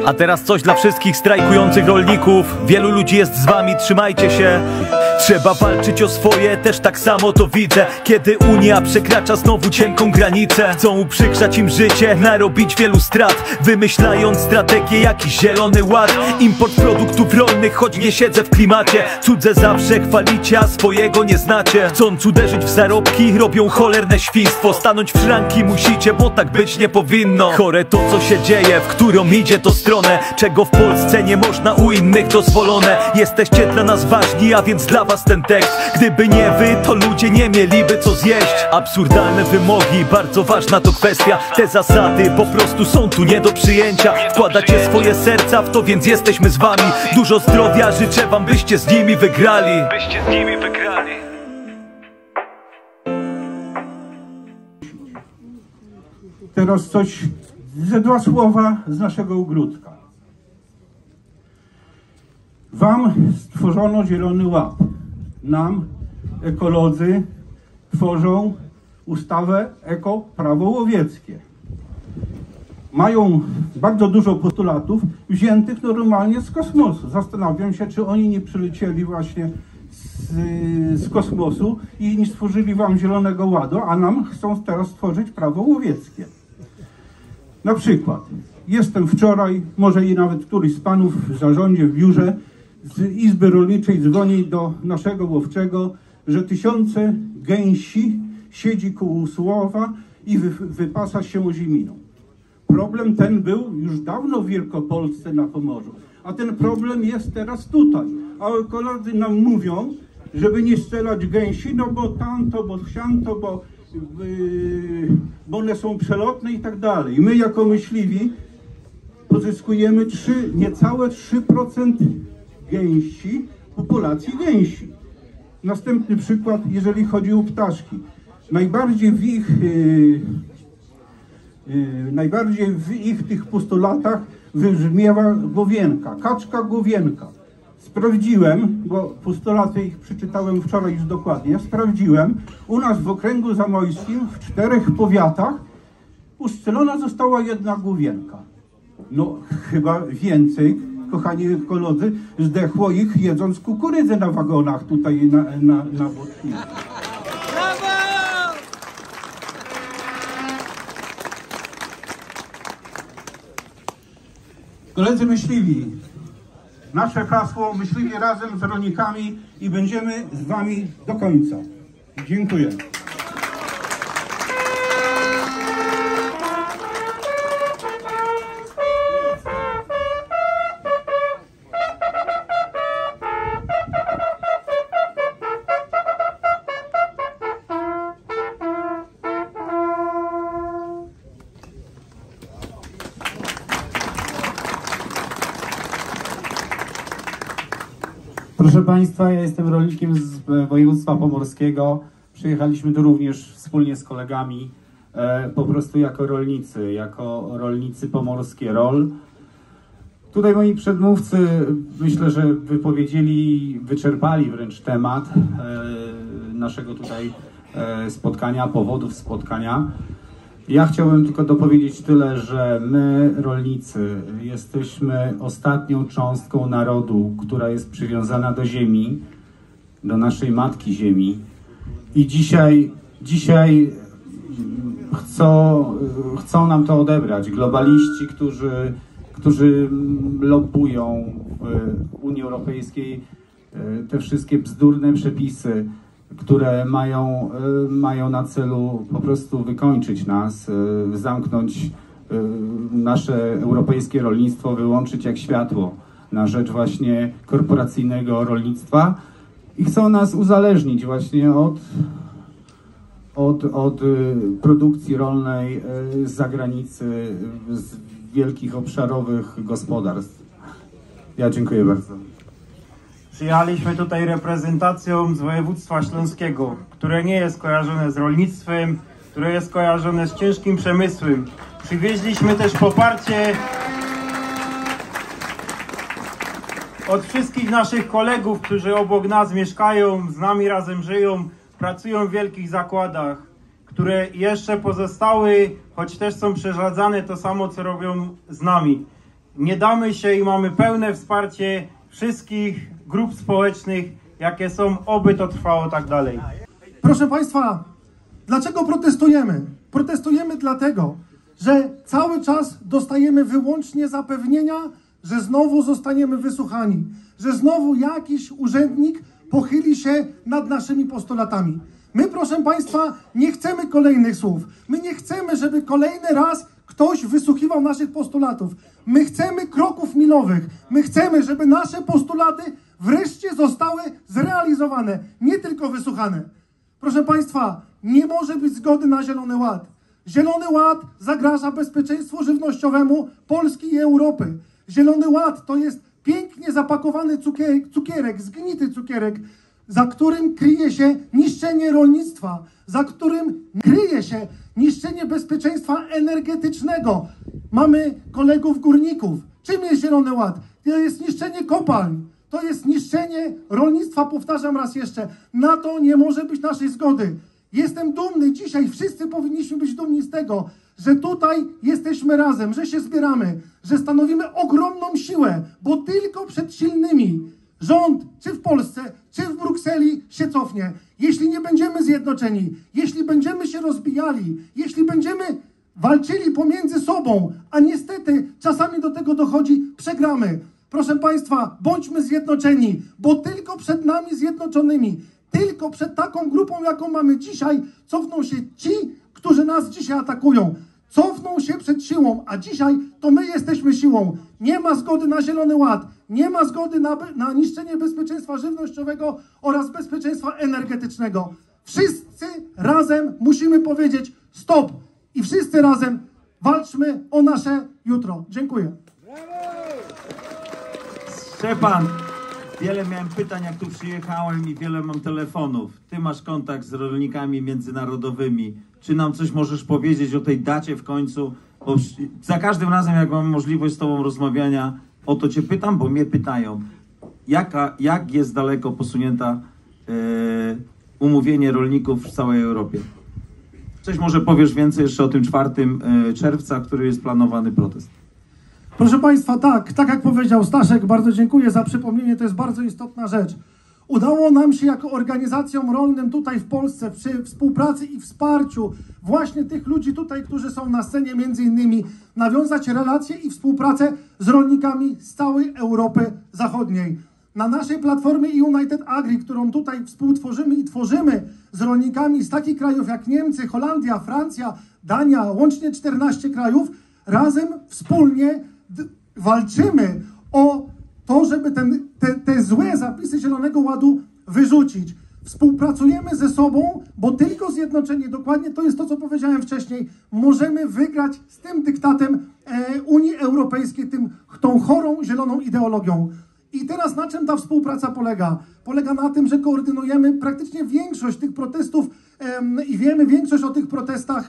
A teraz coś dla wszystkich strajkujących rolników. Wielu ludzi jest z wami, trzymajcie się. Trzeba walczyć o swoje, też tak samo to widzę. Kiedy Unia przekracza znowu cienką granicę, chcą uprzykrzać im życie, narobić wielu strat, wymyślając strategię, jakiś zielony ład. Import produktów rolnych, choć nie siedzę w klimacie. Cudze zawsze chwalicie, a swojego nie znacie. Chcąc uderzyć w zarobki, robią cholerne świństwo. Stanąć w szranki musicie, bo tak być nie powinno. Chore to, co się dzieje, w którą idzie to stronę, czego w Polsce nie można, u innych dozwolone. Jesteście dla nas ważni, a więc dla was ten tekst. Gdyby nie wy, to ludzie nie mieliby co zjeść. Absurdalne wymogi, bardzo ważna to kwestia. Te zasady po prostu są tu nie do przyjęcia. Wkładacie swoje serca w to, więc jesteśmy z wami. Dużo zdrowia życzę wam, byście z nimi wygrali. Teraz coś, ze dwa słowa z naszego ogródka. Wam stworzono Zielony Ład. Nam, ekolodzy, tworzą ustawę Eko-Prawo łowieckie. Mają bardzo dużo postulatów wziętych normalnie z kosmosu. Zastanawiam się, czy oni nie przylecieli właśnie z kosmosu i nie stworzyli wam Zielonego Ładu, a nam chcą teraz stworzyć prawo łowieckie. Na przykład, jestem wczoraj, może i nawet któryś z panów w zarządzie, w biurze z Izby Rolniczej dzwoni do naszego łowczego, że tysiące gęsi siedzi koło Słowa i wypasa się oziminą. Problem ten był już dawno w Wielkopolsce na Pomorzu, a ten problem jest teraz tutaj. A ekolodzy nam mówią, żeby nie strzelać gęsi, no bo tamto, bo siamto, bo one są przelotne i tak dalej. My jako myśliwi pozyskujemy niecałe 3% gęsi, populacji gęsi. Następny przykład, jeżeli chodzi o ptaszki. Najbardziej w ich tych postulatach wybrzmiewa głowienka, kaczka głowienka. Sprawdziłem, bo postulaty ich przeczytałem wczoraj już dokładnie, sprawdziłem, u nas w okręgu zamojskim w 4 powiatach ustrzelona została 1 głowienka. No chyba więcej, kochani ekolodzy, zdechło ich jedząc kukurydzę na wagonach tutaj na Botnicy. Koledzy myśliwi, nasze hasło myśliwi razem z rolnikami i będziemy z wami do końca. Dziękuję. Proszę Państwa, ja jestem rolnikiem z województwa pomorskiego. Przyjechaliśmy tu również wspólnie z kolegami, po prostu jako rolnicy pomorskie ROL. Tutaj moi przedmówcy, myślę, że wyczerpali wręcz temat naszego tutaj spotkania, powodów spotkania. Ja chciałbym tylko dopowiedzieć tyle, że my, rolnicy, jesteśmy ostatnią cząstką narodu, która jest przywiązana do ziemi, do naszej matki ziemi. I dzisiaj chcą nam to odebrać. Globaliści, którzy lobbują w Unii Europejskiej te wszystkie bzdurne przepisy, które mają na celu po prostu wykończyć nas, zamknąć nasze europejskie rolnictwo, wyłączyć jak światło na rzecz właśnie korporacyjnego rolnictwa i chcą nas uzależnić właśnie od produkcji rolnej z zagranicy, z wielkich obszarowych gospodarstw. Ja dziękuję bardzo. Przyjechaliśmy tutaj reprezentacją z województwa śląskiego, które nie jest kojarzone z rolnictwem, które jest kojarzone z ciężkim przemysłem. Przywieźliśmy też poparcie od wszystkich naszych kolegów, którzy obok nas mieszkają, z nami razem żyją, pracują w wielkich zakładach, które jeszcze pozostały, choć też są przeszadzane, to samo co robią z nami. nie damy się i mamy pełne wsparcie wszystkich grup społecznych, jakie są, oby to trwało tak dalej. Proszę Państwa, dlaczego protestujemy? Protestujemy dlatego, że cały czas dostajemy wyłącznie zapewnienia, że znowu zostaniemy wysłuchani, że znowu jakiś urzędnik pochyli się nad naszymi postulatami. My, proszę Państwa, nie chcemy kolejnych słów. My nie chcemy, żeby kolejny raz ktoś wysłuchiwał naszych postulatów. My chcemy kroków milowych. My chcemy, żeby nasze postulaty wreszcie zostały zrealizowane, nie tylko wysłuchane. Proszę Państwa, nie może być zgody na Zielony Ład. Zielony Ład zagraża bezpieczeństwu żywnościowemu Polski i Europy. Zielony Ład to jest pięknie zapakowany cukierek, zgnity cukierek, za którym kryje się niszczenie rolnictwa, za którym kryje się niszczenie bezpieczeństwa energetycznego. Mamy kolegów górników. Czym jest Zielony Ład? To jest niszczenie kopalń. To jest niszczenie rolnictwa, powtarzam raz jeszcze. Na to nie może być naszej zgody. Jestem dumny dzisiaj, wszyscy powinniśmy być dumni z tego, że tutaj jesteśmy razem, że się zbieramy, że stanowimy ogromną siłę, bo tylko przed silnymi rząd, czy w Polsce, czy w Brukseli się cofnie. Jeśli nie będziemy zjednoczeni, jeśli będziemy się rozbijali, jeśli będziemy walczyli pomiędzy sobą, a niestety czasami do tego dochodzi, przegramy. Proszę Państwa, bądźmy zjednoczeni, bo tylko przed nami zjednoczonymi, tylko przed taką grupą, jaką mamy dzisiaj, cofną się ci, którzy nas dzisiaj atakują. Cofną się przed siłą, a dzisiaj to my jesteśmy siłą. Nie ma zgody na Zielony Ład, nie ma zgody na niszczenie bezpieczeństwa żywnościowego oraz bezpieczeństwa energetycznego. Wszyscy razem musimy powiedzieć stop i wszyscy razem walczmy o nasze jutro. Dziękuję. Szczepan, wiele miałem pytań, jak tu przyjechałem, i wiele mam telefonów. Ty masz kontakt z rolnikami międzynarodowymi. Czy nam coś możesz powiedzieć o tej dacie w końcu? Bo za każdym razem, jak mam możliwość z Tobą rozmawiania, o to Cię pytam, bo mnie pytają. Jak jest daleko posunięta umówienie rolników w całej Europie? Coś może powiesz więcej jeszcze o tym 4 czerwca, który jest planowany protest? Proszę Państwa, tak jak powiedział Staszek, bardzo dziękuję za przypomnienie, to jest bardzo istotna rzecz. Udało nam się jako organizacjom rolnym tutaj w Polsce przy współpracy i wsparciu właśnie tych ludzi tutaj, którzy są na scenie między innymi, nawiązać relacje i współpracę z rolnikami z całej Europy Zachodniej. Na naszej platformie United Agri, którą tutaj współtworzymy i tworzymy z rolnikami z takich krajów jak Niemcy, Holandia, Francja, Dania, łącznie 14 krajów, razem wspólnie walczymy o to, żeby te złe zapisy Zielonego Ładu wyrzucić. Współpracujemy ze sobą, bo tylko zjednoczeni, dokładnie to jest to, co powiedziałem wcześniej, możemy wygrać z tym dyktatem Unii Europejskiej, tą chorą zieloną ideologią. I teraz na czym ta współpraca polega? Polega na tym, że koordynujemy praktycznie większość tych protestów i wiemy większość o tych protestach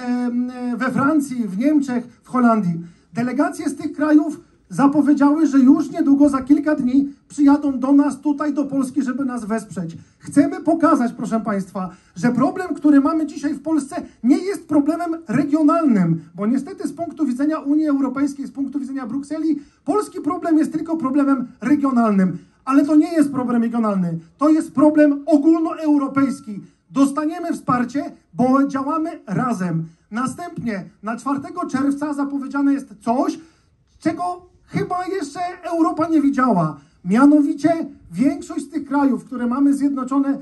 we Francji, w Niemczech, w Holandii. Delegacje z tych krajów zapowiedziały, że już niedługo, za kilka dni przyjadą do nas tutaj, do Polski, żeby nas wesprzeć. Chcemy pokazać, proszę Państwa, że problem, który mamy dzisiaj w Polsce, nie jest problemem regionalnym, bo niestety z punktu widzenia Unii Europejskiej, z punktu widzenia Brukseli, polski problem jest tylko problemem regionalnym. Ale to nie jest problem regionalny, to jest problem ogólnoeuropejski. Dostaniemy wsparcie, bo działamy razem. Następnie na 4 czerwca zapowiedziane jest coś, czego chyba jeszcze Europa nie widziała. Mianowicie większość z tych krajów, które mamy zjednoczone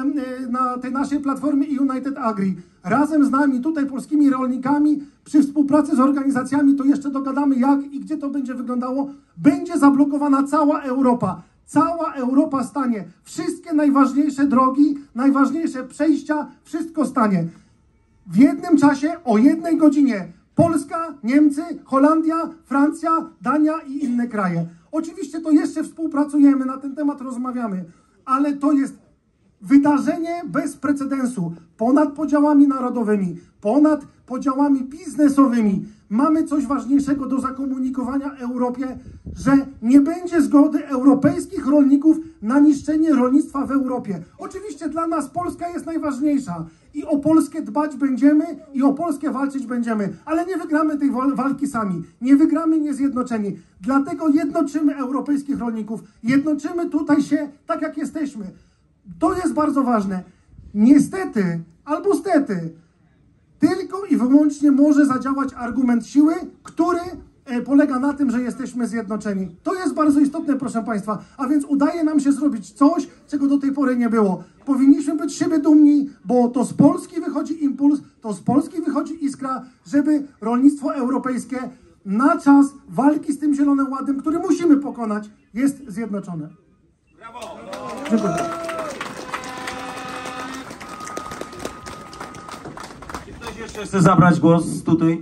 na tej naszej platformie United Agri, razem z nami, tutaj polskimi rolnikami, przy współpracy z organizacjami, to jeszcze dogadamy jak i gdzie to będzie wyglądało, będzie zablokowana cała Europa. Cała Europa stanie. Wszystkie najważniejsze drogi, najważniejsze przejścia, wszystko stanie. W jednym czasie, o 1 godzinie. Polska, Niemcy, Holandia, Francja, Dania i inne kraje. Oczywiście to jeszcze współpracujemy, na ten temat rozmawiamy, ale to jest wydarzenie bez precedensu, ponad podziałami narodowymi, ponad podziałami biznesowymi mamy coś ważniejszego do zakomunikowania Europie, że nie będzie zgody europejskich rolników na niszczenie rolnictwa w Europie. Oczywiście dla nas Polska jest najważniejsza i o Polskę dbać będziemy i o Polskę walczyć będziemy, ale nie wygramy tej walki sami, nie wygramy niezjednoczeni. Dlatego jednoczymy europejskich rolników, jednoczymy tutaj się tak jak jesteśmy. To jest bardzo ważne. Niestety, albo stety, tylko i wyłącznie może zadziałać argument siły, który polega na tym, że jesteśmy zjednoczeni. To jest bardzo istotne, proszę Państwa, a więc udaje nam się zrobić coś, czego do tej pory nie było. Powinniśmy być z siebie dumni, bo to z Polski wychodzi impuls, to z Polski wychodzi iskra, żeby rolnictwo europejskie na czas walki z tym Zielonym Ładem, który musimy pokonać, jest zjednoczone. Brawo! Dziękuję. Jeszcze chcę zabrać głos tutaj.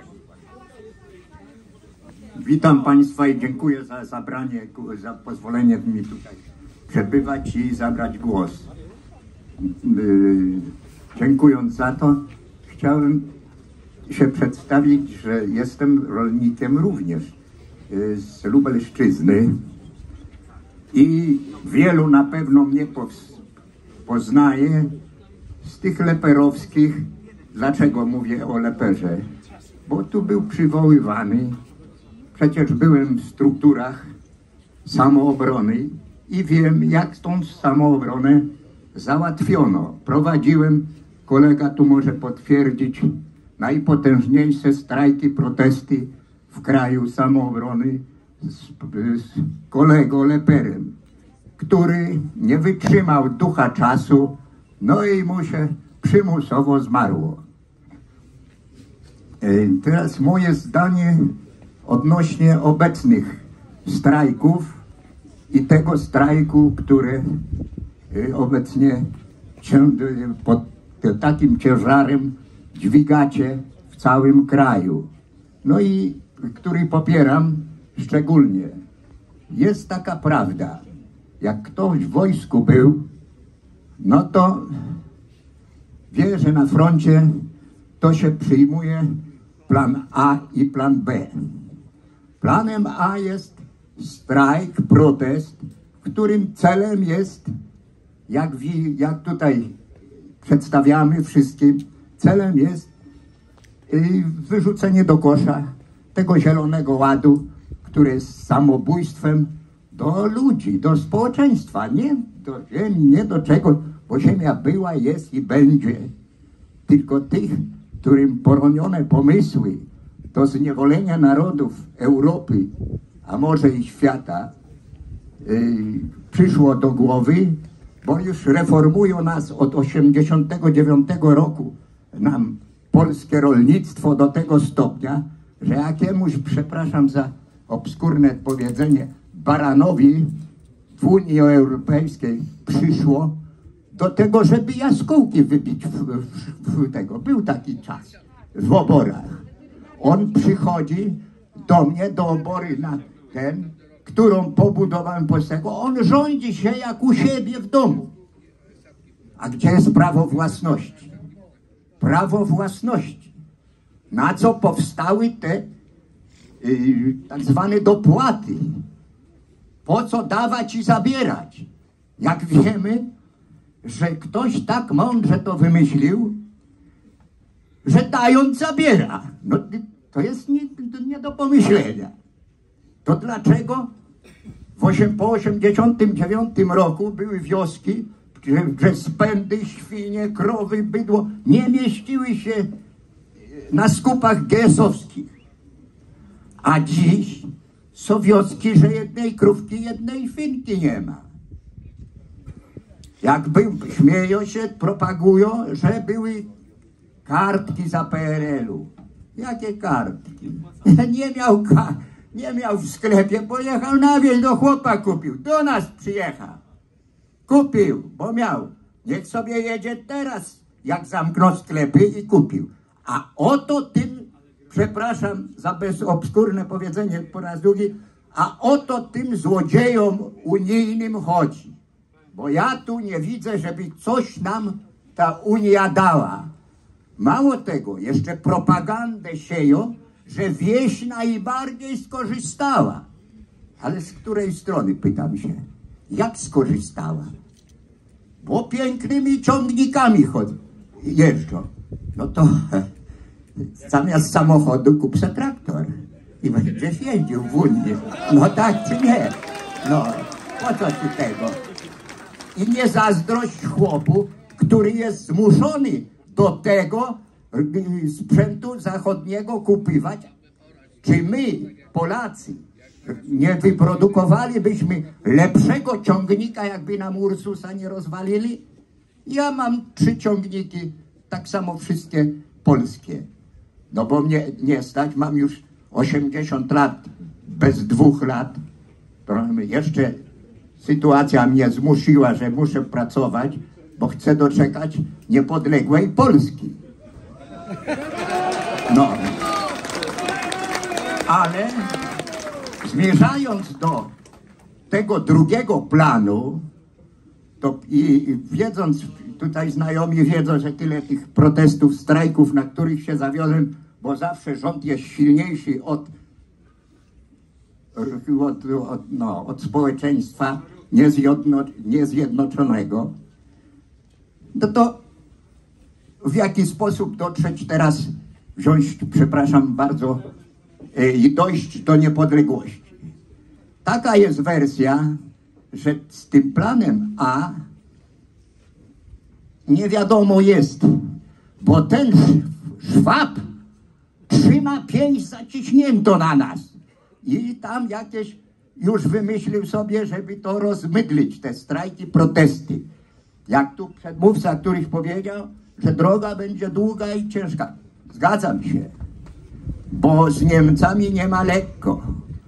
Witam Państwa i dziękuję za zabranie, za pozwolenie mi tutaj przebywać i zabrać głos. Dziękując za to, chciałem się przedstawić, że jestem rolnikiem również z Lubelszczyzny i wielu na pewno mnie poznaje z tych leperowskich. Dlaczego mówię o leperze? Bo tu był przywoływany, przecież byłem w strukturach samoobrony i wiem, jak tą samoobronę załatwiono. Prowadziłem, kolega tu może potwierdzić, najpotężniejsze strajki, protesty w kraju samoobrony z kolegą leperem, który nie wytrzymał ducha czasu, no i mu się przymusowo zmarło. Teraz moje zdanie odnośnie obecnych strajków i tego strajku, który obecnie pod takim ciężarem dźwigacie w całym kraju. No i który popieram szczególnie. Jest taka prawda, jak ktoś w wojsku był, no to wie, że na froncie to się przyjmuje plan A i plan B. Planem A jest strajk, protest, którym celem jest, jak tutaj przedstawiamy wszystkim, celem jest wyrzucenie do kosza tego Zielonego Ładu, który jest samobójstwem do ludzi, do społeczeństwa, nie do ziemi, nie do czego, bo ziemia była, jest i będzie. Tylko tych, którym poronione pomysły do zniewolenia narodów Europy, a może i świata, przyszło do głowy, bo już reformują nas od 89 roku nam polskie rolnictwo do tego stopnia, że jakiemuś, przepraszam za obskurne powiedzenie, baranowi w Unii Europejskiej przyszło do tego, żeby jaskółki wybić w tego. Był taki czas w oborach. On przychodzi do mnie, do obory na ten, którą pobudowałem polskiego. On rządzi się jak u siebie w domu. A gdzie jest prawo własności? Prawo własności. Na co powstały te tak zwane dopłaty? Po co dawać i zabierać? Jak wiemy, że ktoś tak mądrze to wymyślił, że dając zabiera. No to jest nie do pomyślenia. To dlaczego po 89 roku były wioski, że spędy, świnie, krowy, bydło nie mieściły się na skupach GS-owskich. A dziś są wioski, że jednej krówki, jednej świnki nie ma. Śmieją się, propagują, że były kartki za PRL-u. Jakie kartki? Nie miał w sklepie, pojechał na wieś, do chłopa kupił. Do nas przyjechał. Kupił, bo miał. Niech sobie jedzie teraz, jak zamknął sklepy i kupił. A oto tym, przepraszam za bezobskurne powiedzenie po raz drugi, a oto tym złodziejom unijnym chodzi. Bo ja tu nie widzę, żeby coś nam ta Unia dała. Mało tego, jeszcze propagandę sieją, że wieś najbardziej skorzystała. Ale z której strony, pytam się, jak skorzystała? Bo pięknymi ciągnikami jeżdżą. No to zamiast samochodu kup se traktor i będziesz jeździł w Unii. No tak czy nie? No, po co ci tego? I nie zazdrość chłopu, który jest zmuszony do tego sprzętu zachodniego kupywać. Czy my, Polacy, nie wyprodukowalibyśmy lepszego ciągnika, jakby nam Ursusa nie rozwalili? Ja mam 3 ciągniki, tak samo wszystkie polskie. No bo mnie nie stać, mam już 80 lat, bez 2 lat. Jeszcze sytuacja mnie zmusiła, że muszę pracować, bo chcę doczekać niepodległej Polski. No. Ale zmierzając do tego drugiego planu, to i wiedząc, tutaj znajomi wiedzą, że tyle tych protestów, strajków, na których się zawiodłem, bo zawsze rząd jest silniejszy od społeczeństwa niezjednoczonego, no to w jaki sposób dotrzeć teraz, wziąć, przepraszam bardzo, i dojść do niepodległości. Taka jest wersja, że z tym planem A nie wiadomo jest, bo ten Szwab trzyma pięść zaciśnięto na nas i tam jakieś już wymyślił sobie, żeby to rozmydlić, te strajki, protesty. Jak tu przedmówca, któryś powiedział, że droga będzie długa i ciężka. Zgadzam się, bo z Niemcami nie ma lekko.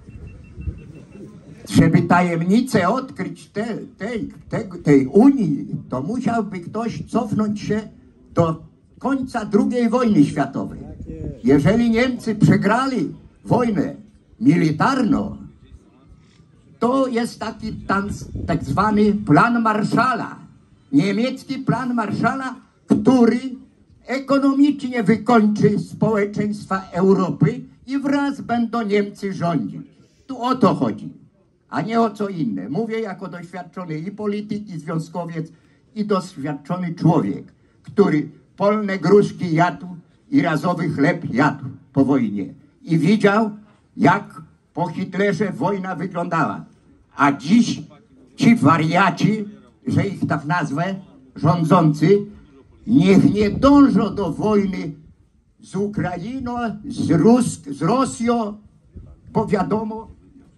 Żeby tajemnicę odkryć tej Unii, to musiałby ktoś cofnąć się do końca II wojny światowej. Jeżeli Niemcy przegrali wojnę militarną, to jest taki tak zwany plan Marszala. Niemiecki plan Marszala, który ekonomicznie wykończy społeczeństwa Europy i wraz będą Niemcy rządzić. Tu o to chodzi, a nie o co inne. Mówię jako doświadczony i polityk, i związkowiec, i doświadczony człowiek, który polne gruszki jadł i razowy chleb jadł po wojnie. I widział, jak po Hitlerze wojna wyglądała. A dziś ci wariaci, że ich tak nazwę, rządzący, niech nie dążą do wojny z Ukrainą, z Rosją, bo wiadomo...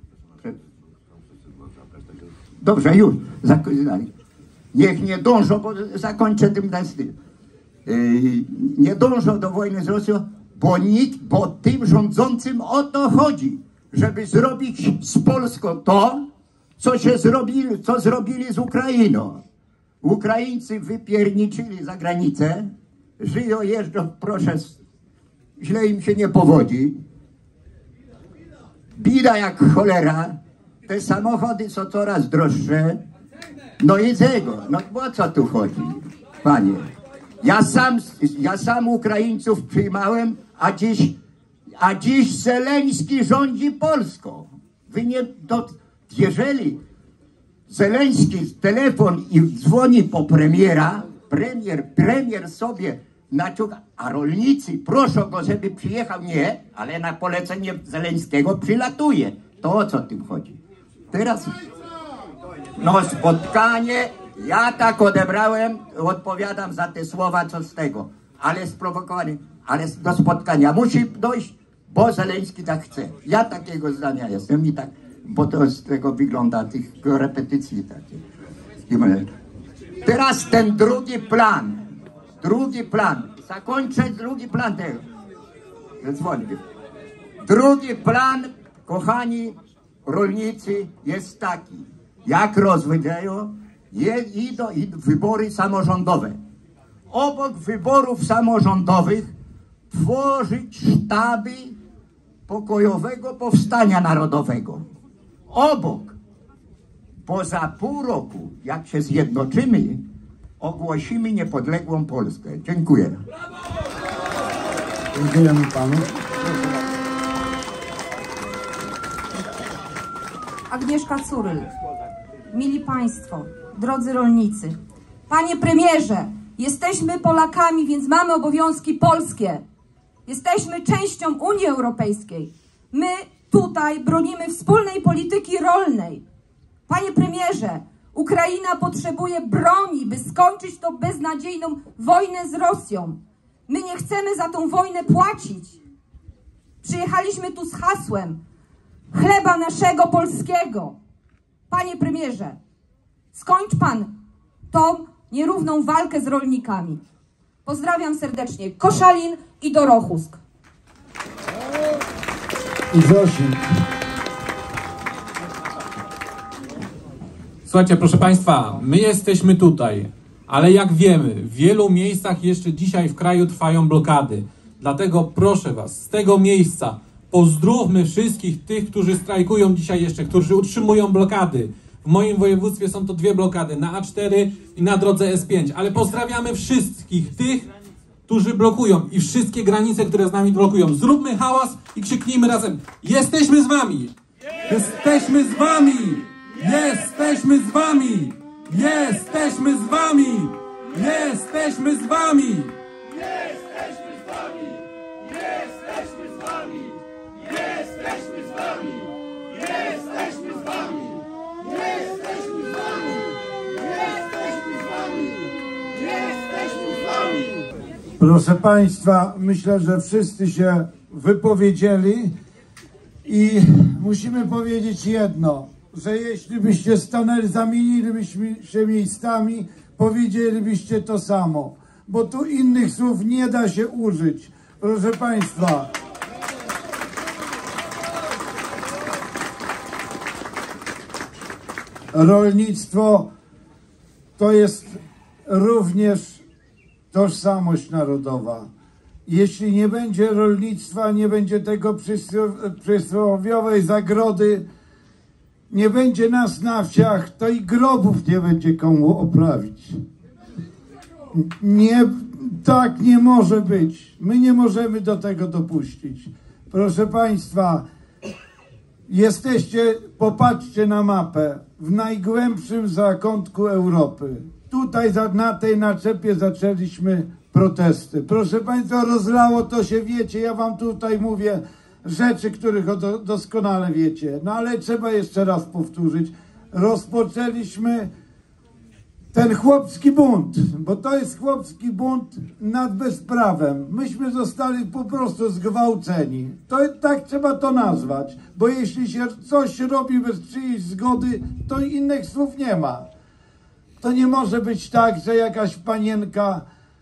Dobrze, już. Niech nie dążą, bo zakończę tym nie dążą do wojny z Rosją, bo tym rządzącym o to chodzi, żeby zrobić z Polską to, co zrobili z Ukrainą. Ukraińcy wypierniczyli za granicę, żyją, jeżdżą, proszę, źle im się nie powodzi. Bida jak cholera, te samochody są coraz droższe. No i tego, no o co tu chodzi, panie? Ja sam Ukraińców przyjmałem, a dziś Zeleński rządzi Polską. Jeżeli Zeleński telefon i dzwoni po premiera, premier sobie naciąga, a rolnicy proszą go, żeby przyjechał, nie, ale na polecenie Zeleńskiego przylatuje. To o co tym chodzi? Teraz, no spotkanie, ja tak odebrałem, odpowiadam za te słowa, co z tego, ale sprowokowany, ale do spotkania musi dojść, bo Zeleński tak chce. Ja takiego zdania jestem i tak, bo to z tego wygląda, tych repetycji takich. Teraz ten drugi plan, zakończę drugi plan tego. Drugi plan, kochani rolnicy, jest taki, jak rozwiążą, idą wybory samorządowe. Obok wyborów samorządowych tworzyć sztaby pokojowego powstania narodowego. Obok, bo za pół roku, jak się zjednoczymy, ogłosimy niepodległą Polskę. Dziękuję. Dziękujemy panu. Agnieszka Curyl. Mili Państwo, drodzy rolnicy, Panie Premierze, jesteśmy Polakami, więc mamy obowiązki polskie. Jesteśmy częścią Unii Europejskiej. My tutaj bronimy wspólnej polityki rolnej. Panie Premierze, Ukraina potrzebuje broni, by skończyć tą beznadziejną wojnę z Rosją. My nie chcemy za tą wojnę płacić. Przyjechaliśmy tu z hasłem chleba naszego polskiego. Panie Premierze, skończ Pan tą nierówną walkę z rolnikami. Pozdrawiam serdecznie. Koszalin i Dorochusk. I Zosik. Słuchajcie, proszę Państwa, my jesteśmy tutaj, ale jak wiemy, w wielu miejscach jeszcze dzisiaj w kraju trwają blokady. Dlatego proszę Was, z tego miejsca pozdrówmy wszystkich tych, którzy strajkują dzisiaj jeszcze, którzy utrzymują blokady. W moim województwie są to 2 blokady, na A4 i na drodze S5, ale pozdrawiamy wszystkich tych, którzy blokują i wszystkie granice, które z nami blokują. Zróbmy hałas i krzyknijmy razem: jesteśmy z Wami! Jesteśmy z Wami! Jesteśmy z Wami! Jesteśmy z Wami! Jesteśmy z Wami! Jesteśmy z Wami! Jesteśmy z Wami! Jesteśmy z Wami! Jesteśmy z Wami! Jesteśmy z Wami! Jesteśmy z Wami! Jesteśmy z Wami! Proszę Państwa, myślę, że wszyscy się wypowiedzieli i musimy powiedzieć jedno, że jeśli byście stanęli, zamienilibyśmy się miejscami, powiedzielibyście to samo, bo tu innych słów nie da się użyć. Proszę Państwa, rolnictwo to jest również tożsamość narodowa. Jeśli nie będzie rolnictwa, nie będzie tego przysłowiowej zagrody, nie będzie nas na wsiach, to i grobów nie będzie komu oprawić. Nie, tak nie może być. My nie możemy do tego dopuścić. Proszę Państwa, jesteście, popatrzcie na mapę, w najgłębszym zakątku Europy. Tutaj na tej naczepie zaczęliśmy protesty. Proszę Państwa, rozlało to się, wiecie, ja Wam tutaj mówię rzeczy, których doskonale wiecie. No ale trzeba jeszcze raz powtórzyć. Rozpoczęliśmy ten chłopski bunt, bo to jest chłopski bunt nad bezprawem. Myśmy zostali po prostu zgwałceni. To tak trzeba to nazwać, bo jeśli się coś robi bez czyjejś zgody, to innych słów nie ma. To nie może być tak, że jakaś panienka,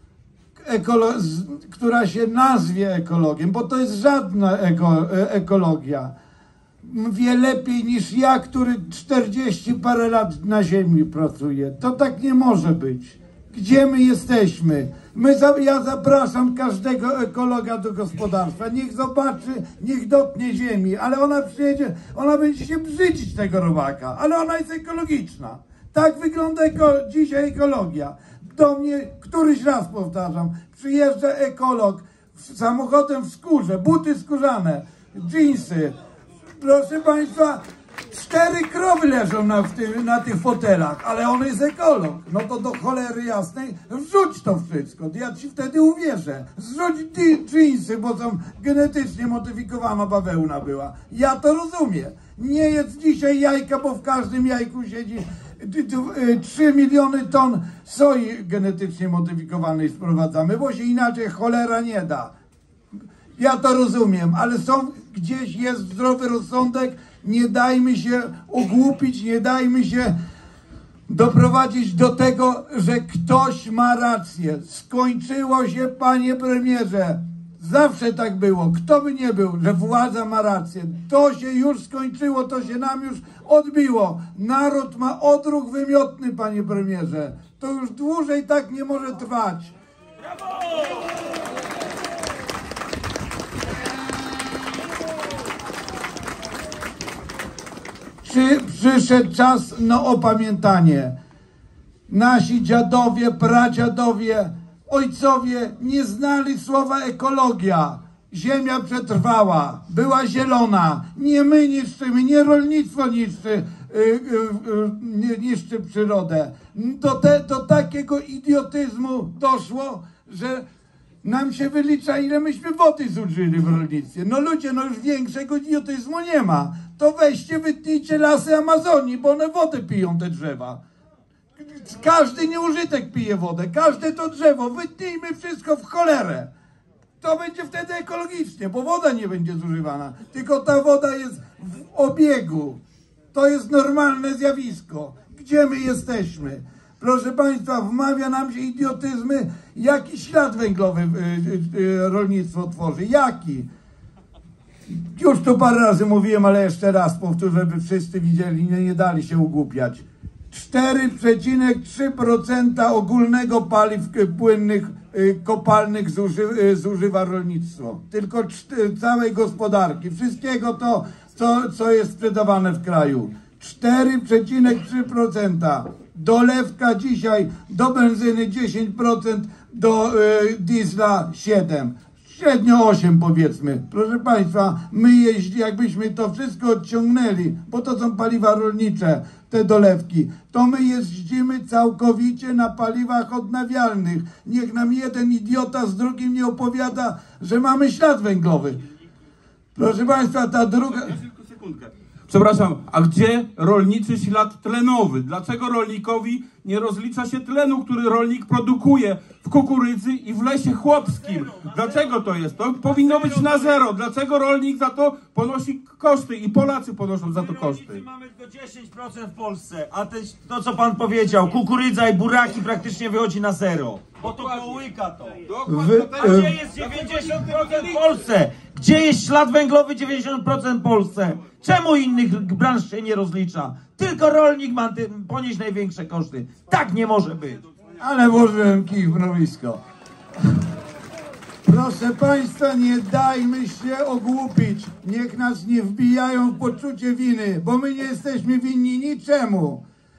która się nazwie ekologiem, bo to jest żadna ekologia, wie lepiej niż ja, który 40 parę lat na ziemi pracuje. To tak nie może być. Gdzie my jesteśmy? Ja zapraszam każdego ekologa do gospodarstwa. Niech zobaczy, niech dotknie ziemi, ale ona przyjedzie, ona będzie się brzydzić tego robaka, ale ona jest ekologiczna. Tak wygląda dzisiaj ekologia. Do mnie, któryś raz powtarzam, przyjeżdża ekolog samochodem w skórze, buty skórzane, dżinsy. Proszę Państwa, 4 krowy leżą na tych fotelach, ale on jest ekolog. No to do cholery jasnej, wrzuć to wszystko, ja Ci wtedy uwierzę. Zrzuć dżinsy, bo są genetycznie modyfikowana bawełna była. Ja to rozumiem. Nie jest dzisiaj jajka, bo w każdym jajku siedzi 3 miliony ton soi genetycznie modyfikowanej sprowadzamy, bo się inaczej cholera nie da. Ja to rozumiem, ale gdzieś jest zdrowy rozsądek, nie dajmy się ogłupić, nie dajmy się doprowadzić do tego, że ktoś ma rację. Skończyło się, panie premierze. Zawsze tak było. Kto by nie był, że władza ma rację. To się już skończyło, to się nam już odbiło. Naród ma odruch wymiotny, panie premierze. To już dłużej tak nie może trwać. Brawo! Przyszedł czas na opamiętanie. Nasi dziadowie, pradziadowie, ojcowie nie znali słowa ekologia. ziemia przetrwała, była zielona. Nie my niszczymy, nie rolnictwo niszczy przyrodę. Do takiego idiotyzmu doszło, że nam się wylicza, ile myśmy wody zużyli w rolnictwie. No ludzie, no już większego idiotyzmu nie ma. To weźcie, wytnijcie lasy Amazonii, bo one wodę piją, te drzewa. Każdy nieużytek pije wodę, każde to drzewo. Wytnijmy wszystko w cholerę. To będzie wtedy ekologicznie, bo woda nie będzie zużywana. Tylko ta woda jest w obiegu. To jest normalne zjawisko. Gdzie my jesteśmy? Proszę Państwa, wmawia nam się idiotyzmy, jaki ślad węglowy rolnictwo tworzy. Jaki? Już to parę razy mówiłem, ale jeszcze raz powtórzę, żeby wszyscy widzieli, nie dali się ugłupiać. 4,3% ogólnego paliw płynnych kopalnych zużywa rolnictwo. Tylko całej gospodarki, wszystkiego to, co jest sprzedawane w kraju. 4,3%. Dolewka dzisiaj do benzyny 10%, do diesla 7%. Średnio 8 powiedzmy. Proszę Państwa, my jakbyśmy to wszystko odciągnęli, bo to są paliwa rolnicze, te dolewki, to my jeździmy całkowicie na paliwach odnawialnych. Niech nam jeden idiota z drugim nie opowiada, że mamy ślad węglowy. Proszę Państwa, ta druga... Przepraszam, a gdzie rolniczy ślad tlenowy? Dlaczego rolnikowi nie rozlicza się tlenu, który rolnik produkuje w kukurydzy i w lesie chłopskim? Dlaczego to jest? To powinno być na zero. Dlaczego rolnik za to ponosi koszty i Polacy ponoszą za to koszty? Mamy tylko 10% w Polsce, a to co pan powiedział, kukurydza i buraki praktycznie wychodzi na zero. Bo to kołyka to. A gdzie jest 90% w Polsce? Gdzie jest ślad węglowy 90% w Polsce? Czemu innych branż się nie rozlicza? Tylko rolnik ma ponieść największe koszty. Tak nie może być. Ale włożyłem kij w mrowisko. Proszę Państwa, nie dajmy się ogłupić. Niech nas nie wbijają w poczucie winy, bo my nie jesteśmy winni niczemu.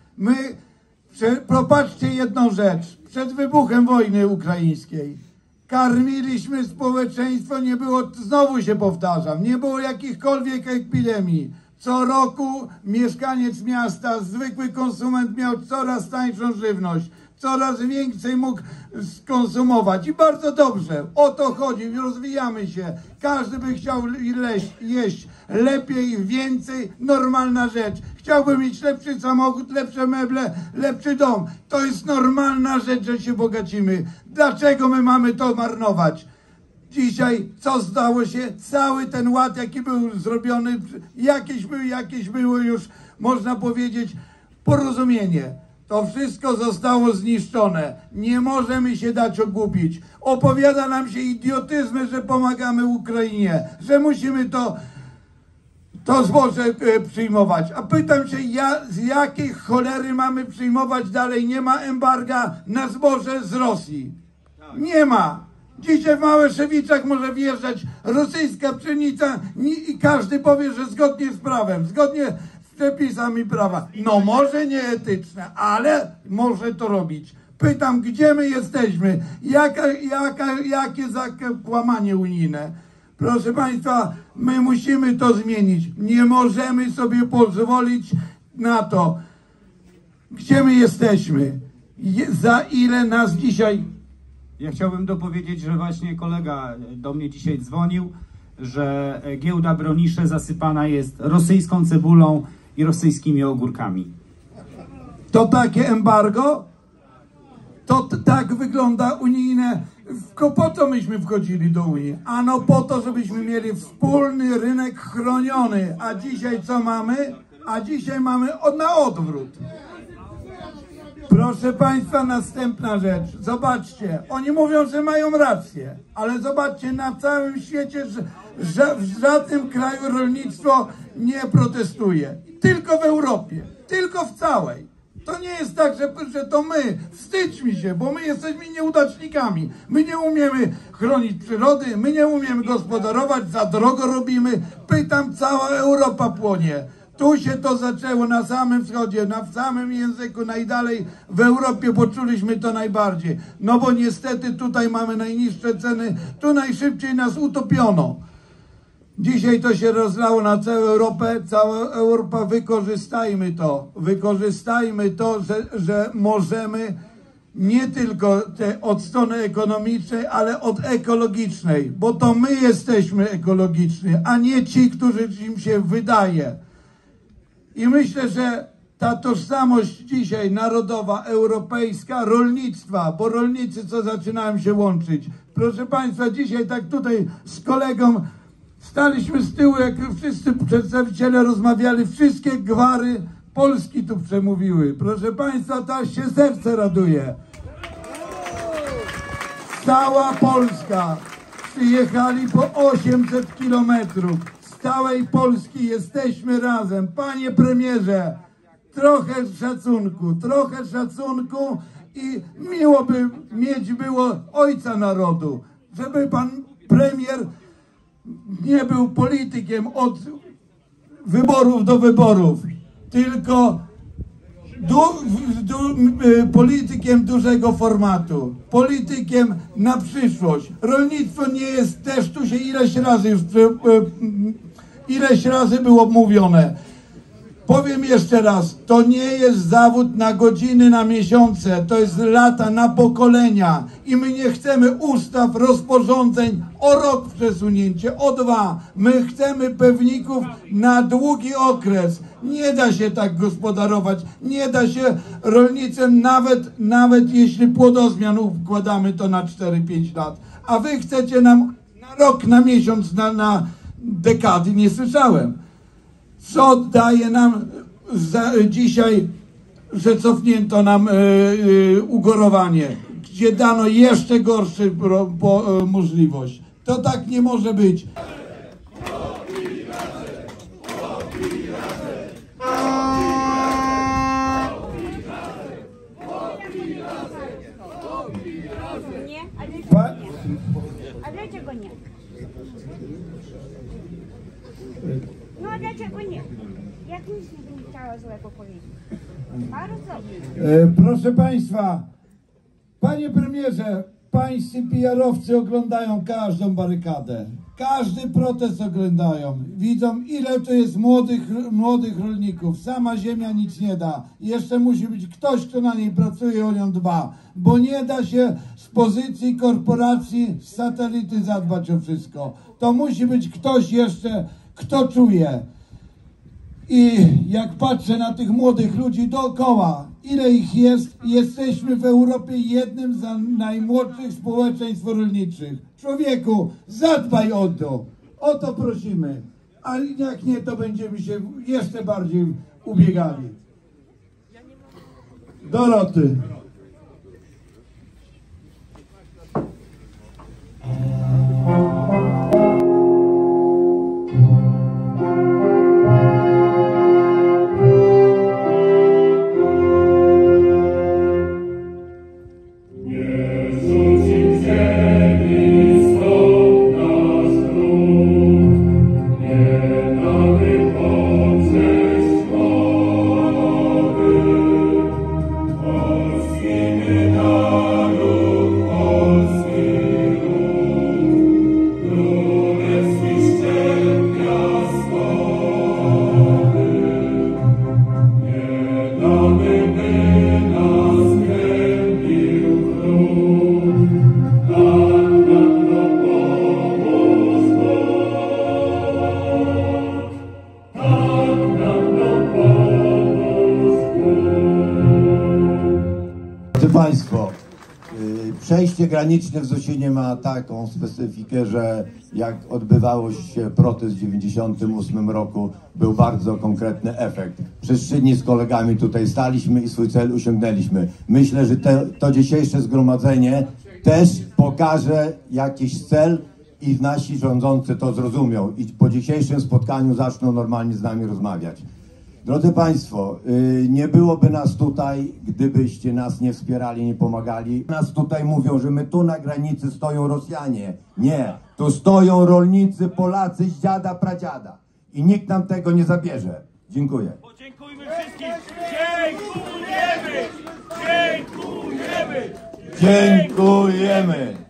Popatrzcie jedną rzecz. Przed wybuchem wojny ukraińskiej karmiliśmy społeczeństwo, nie było, znowu się powtarzam, nie było jakichkolwiek epidemii. Co roku mieszkaniec miasta, zwykły konsument miał coraz tańszą żywność, coraz więcej mógł skonsumować i bardzo dobrze, o to chodzi, rozwijamy się. Każdy by chciał jeść lepiej, więcej, normalna rzecz. Chciałby mieć lepszy samochód, lepsze meble, lepszy dom. To jest normalna rzecz, że się bogacimy. Dlaczego my mamy to marnować? Dzisiaj co stało się? Cały ten ład, jaki był zrobiony, jakieś było już, można powiedzieć, porozumienie. To wszystko zostało zniszczone. Nie możemy się dać ogłupić. Opowiada nam się idiotyzmy, że pomagamy Ukrainie, że musimy to zboże przyjmować. A pytam się, z jakiej cholery mamy przyjmować dalej? Nie ma embarga na zboże z Rosji. Nie ma. Dzisiaj w Małeszewiczach może wjeżdżać rosyjska pszenica i każdy powie, że zgodnie z prawem, zgodnie z przepisami prawa. No może nieetyczne, ale może to robić. Pytam, gdzie my jesteśmy? Jakie zakłamanie unijne? Proszę Państwa, my musimy to zmienić. Nie możemy sobie pozwolić na to. Gdzie my jesteśmy? Za ile nas dzisiaj... Ja chciałbym dopowiedzieć, że właśnie kolega do mnie dzisiaj dzwonił, że giełda Bronisze zasypana jest rosyjską cebulą i rosyjskimi ogórkami. To takie embargo? To tak wygląda unijne. Po co myśmy wchodzili do Unii? Ano po to, żebyśmy mieli wspólny rynek chroniony. A dzisiaj co mamy? A dzisiaj mamy na odwrót. Proszę Państwa, następna rzecz. Zobaczcie, oni mówią, że mają rację, ale zobaczcie, na całym świecie, że w żadnym kraju rolnictwo nie protestuje. Tylko w Europie, tylko w całej. To nie jest tak, że to my, wstydźmy się, bo my jesteśmy nieudacznikami. My nie umiemy chronić przyrody, my nie umiemy gospodarować, za drogo robimy. Pytam, cała Europa płonie. Tu się to zaczęło, na samym wschodzie, na samym języku, najdalej w Europie poczuliśmy to najbardziej. No bo niestety tutaj mamy najniższe ceny, tu najszybciej nas utopiono. Dzisiaj to się rozlało na całą Europę, cała Europa, wykorzystajmy to, że możemy nie tylko od strony ekonomicznej, ale od ekologicznej, bo to my jesteśmy ekologiczni, a nie ci, którzy im się wydaje. I myślę, że ta tożsamość dzisiaj narodowa, europejska, rolnictwa, bo rolnicy co zaczynają się łączyć. Proszę Państwa, dzisiaj tak tutaj z kolegą staliśmy z tyłu, jak wszyscy przedstawiciele rozmawiali, wszystkie gwary Polski tu przemówiły. Proszę Państwa, to się serce raduje. Cała Polska, przyjechali po 800 kilometrów. Z całej Polski jesteśmy razem. Panie premierze, trochę szacunku i miło by mieć było ojca narodu, żeby pan premier nie był politykiem od wyborów do wyborów, tylko politykiem dużego formatu, politykiem na przyszłość. Rolnictwo nie jest też, tu się ileś razy było mówione. Powiem jeszcze raz, to nie jest zawód na godziny, na miesiące, to jest lata, na pokolenia i my nie chcemy ustaw, rozporządzeń o rok przesunięcie, o 2. My chcemy pewników na długi okres. Nie da się tak gospodarować, nie da się rolnicem, nawet jeśli płodozmian układamy to na 4-5 lat. A wy chcecie nam na rok, na miesiąc, na dekady, nie słyszałem. Co daje nam dzisiaj, że cofnięto nam ugorowanie, gdzie dano jeszcze gorszą możliwość. To tak nie może być. A dlaczego nie? No a dlaczego nie? Jak nic nie bym chciała złego powiedzieć. Bardzo. Proszę Państwa, Panie Premierze, pańscy PR-owcy oglądają każdą barykadę. Każdy protest oglądają. Widzą, ile to jest młodych rolników. Sama ziemia nic nie da. Jeszcze musi być ktoś, kto na niej pracuje i o nią dba. Bo nie da się z pozycji korporacji, z satelity zadbać o wszystko. To musi być ktoś jeszcze, kto czuje. I jak patrzę na tych młodych ludzi dookoła, ile ich jest, jesteśmy w Europie jednym z najmłodszych społeczeństw rolniczych. Człowieku, zadbaj o to. O to prosimy. A jak nie, to będziemy się jeszcze bardziej ubiegali. Doroty. Państwo, przejście graniczne w Zosinie ma taką specyfikę, że jak odbywało się protest w 1998 roku, był bardzo konkretny efekt. Wszyscy z kolegami tutaj staliśmy i swój cel osiągnęliśmy. Myślę, że to dzisiejsze zgromadzenie też pokaże jakiś cel i nasi rządzący to zrozumią i po dzisiejszym spotkaniu zaczną normalnie z nami rozmawiać. Drodzy Państwo, nie byłoby nas tutaj, gdybyście nas nie wspierali, nie pomagali. Nas tutaj mówią, że my tu na granicy stoją Rosjanie. Nie, tu stoją rolnicy, Polacy z dziada, pradziada. I nikt nam tego nie zabierze. Dziękuję. Podziękujmy wszystkim. Dziękujemy! Dziękujemy! Dziękujemy!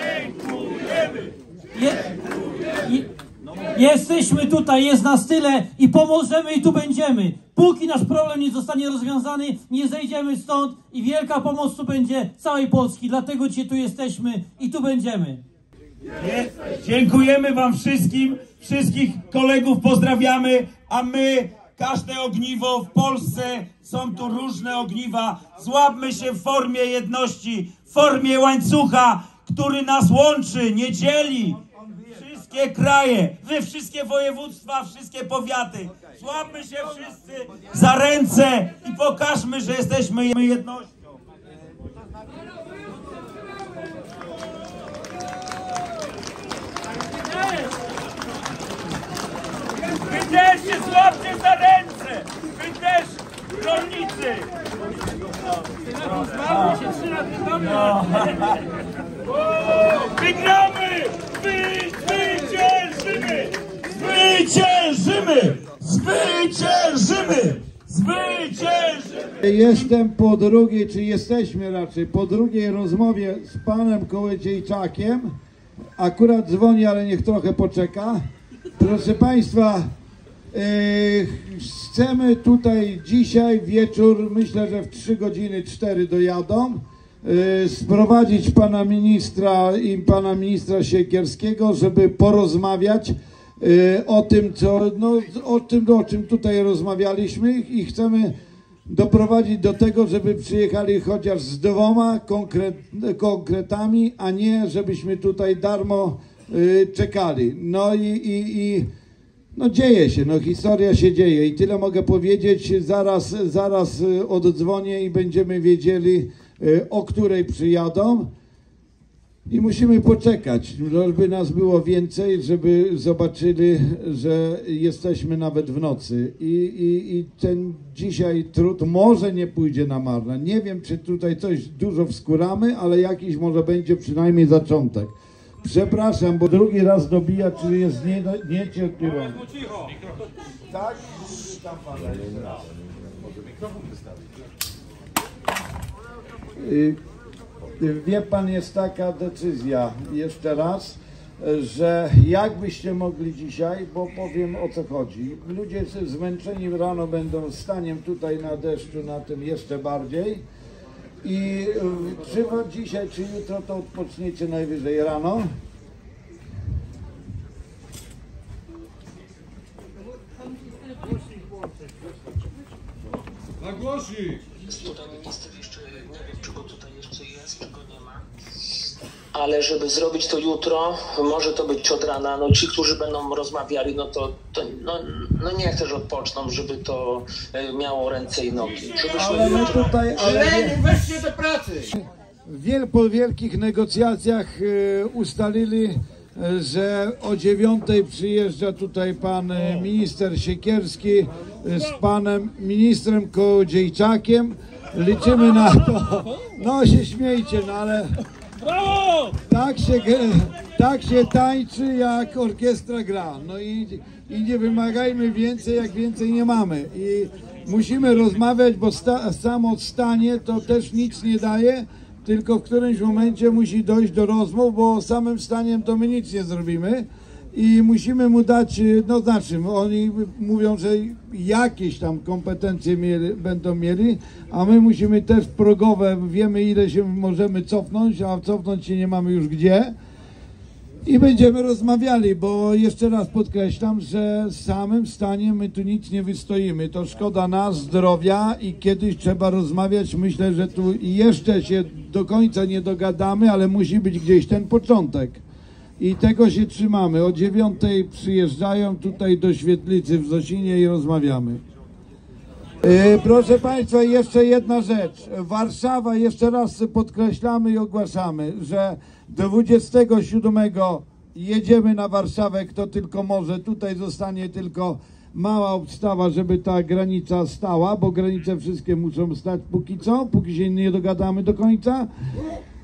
Jesteśmy tutaj, jest nas tyle i pomożemy i tu będziemy. Póki nasz problem nie zostanie rozwiązany, nie zejdziemy stąd i wielka pomoc tu będzie całej Polski. Dlatego dzisiaj tu jesteśmy i tu będziemy. Dziękujemy wam wszystkim, wszystkich kolegów pozdrawiamy, a my, każde ogniwo w Polsce, są tu różne ogniwa, złapmy się w formie jedności, w formie łańcucha, który nas łączy, nie dzieli. Wszystkie kraje, wszystkie województwa, wszystkie powiaty, złapmy się wszyscy za ręce i pokażmy, że jesteśmy jednością. Wy też się złapcie za ręce! Wy też, rolnicy! Wygramy! Zwyciężymy! Zwyciężymy! Zwyciężymy! Zwyciężymy! Jestem po drugiej, czy jesteśmy raczej, po drugiej rozmowie z panem Kołodziejczakiem. Akurat dzwoni, ale niech trochę poczeka. Proszę państwa, chcemy tutaj dzisiaj wieczór, myślę, że w 3 godziny 4 dojadą, sprowadzić pana ministra i pana ministra Siekierskiego, żeby porozmawiać o tym, o czym tutaj rozmawialiśmy i chcemy doprowadzić do tego, żeby przyjechali chociaż z 2 konkretami, a nie żebyśmy tutaj darmo czekali. No dzieje się, historia się dzieje i tyle mogę powiedzieć. Zaraz oddzwonię i będziemy wiedzieli, o której przyjadą. I musimy poczekać, żeby nas było więcej, żeby zobaczyli, że jesteśmy nawet w nocy. I ten dzisiaj trud może nie pójdzie na marne. Nie wiem, czy tutaj coś dużo wskuramy, ale jakiś może będzie przynajmniej zaczątek. Przepraszam, bo drugi raz dobija, czy jest niecierpliwy. Tak? Wie pan, jest taka decyzja, jeszcze raz, że jakbyście mogli dzisiaj, bo powiem, o co chodzi. Ludzie zmęczeni rano będą staniem tutaj na deszczu, na tym jeszcze bardziej. I czy dzisiaj, czy jutro to odpoczniecie najwyżej rano? Na głośnik! Tutaj minister jeszcze nie wiem, czy go tutaj jeszcze jest, czy go nie ma. Ale żeby zrobić to jutro, może to być od rana, ci, którzy będą rozmawiali, niech też odpoczną, żeby to miało ręce i nogi. Ale my tutaj, weźcie do pracy! Po wielkich negocjacjach ustalili, że o 9:00 przyjeżdża tutaj pan minister Siekierski z panem ministrem Kołodziejczakiem. Liczymy na to. No się śmiejcie, ale tak się tańczy, jak orkiestra gra. No i nie wymagajmy więcej, jak więcej nie mamy. I musimy rozmawiać, bo samo stanie to też nic nie daje, tylko w którymś momencie musi dojść do rozmów, bo samym staniem to my nic nie zrobimy. I musimy mu dać, oni mówią, że jakieś tam kompetencje będą mieli, a my musimy też progowe, wiemy ile się możemy cofnąć, a cofnąć się nie mamy już gdzie. I będziemy rozmawiali, bo jeszcze raz podkreślam, że samym staniem my tu nic nie wystoimy. To szkoda nas, zdrowia i kiedyś trzeba rozmawiać. Myślę, że tu jeszcze się do końca nie dogadamy, ale musi być gdzieś ten początek. I tego się trzymamy. O 9:00 przyjeżdżają tutaj do Świetlicy w Zosinie i rozmawiamy. Proszę państwa, jeszcze jedna rzecz. Warszawa, jeszcze raz podkreślamy i ogłaszamy, że 27 jedziemy na Warszawę, kto tylko może. Tutaj zostanie tylko mała obstawa, żeby ta granica stała, bo granice wszystkie muszą stać póki co, póki się nie dogadamy do końca.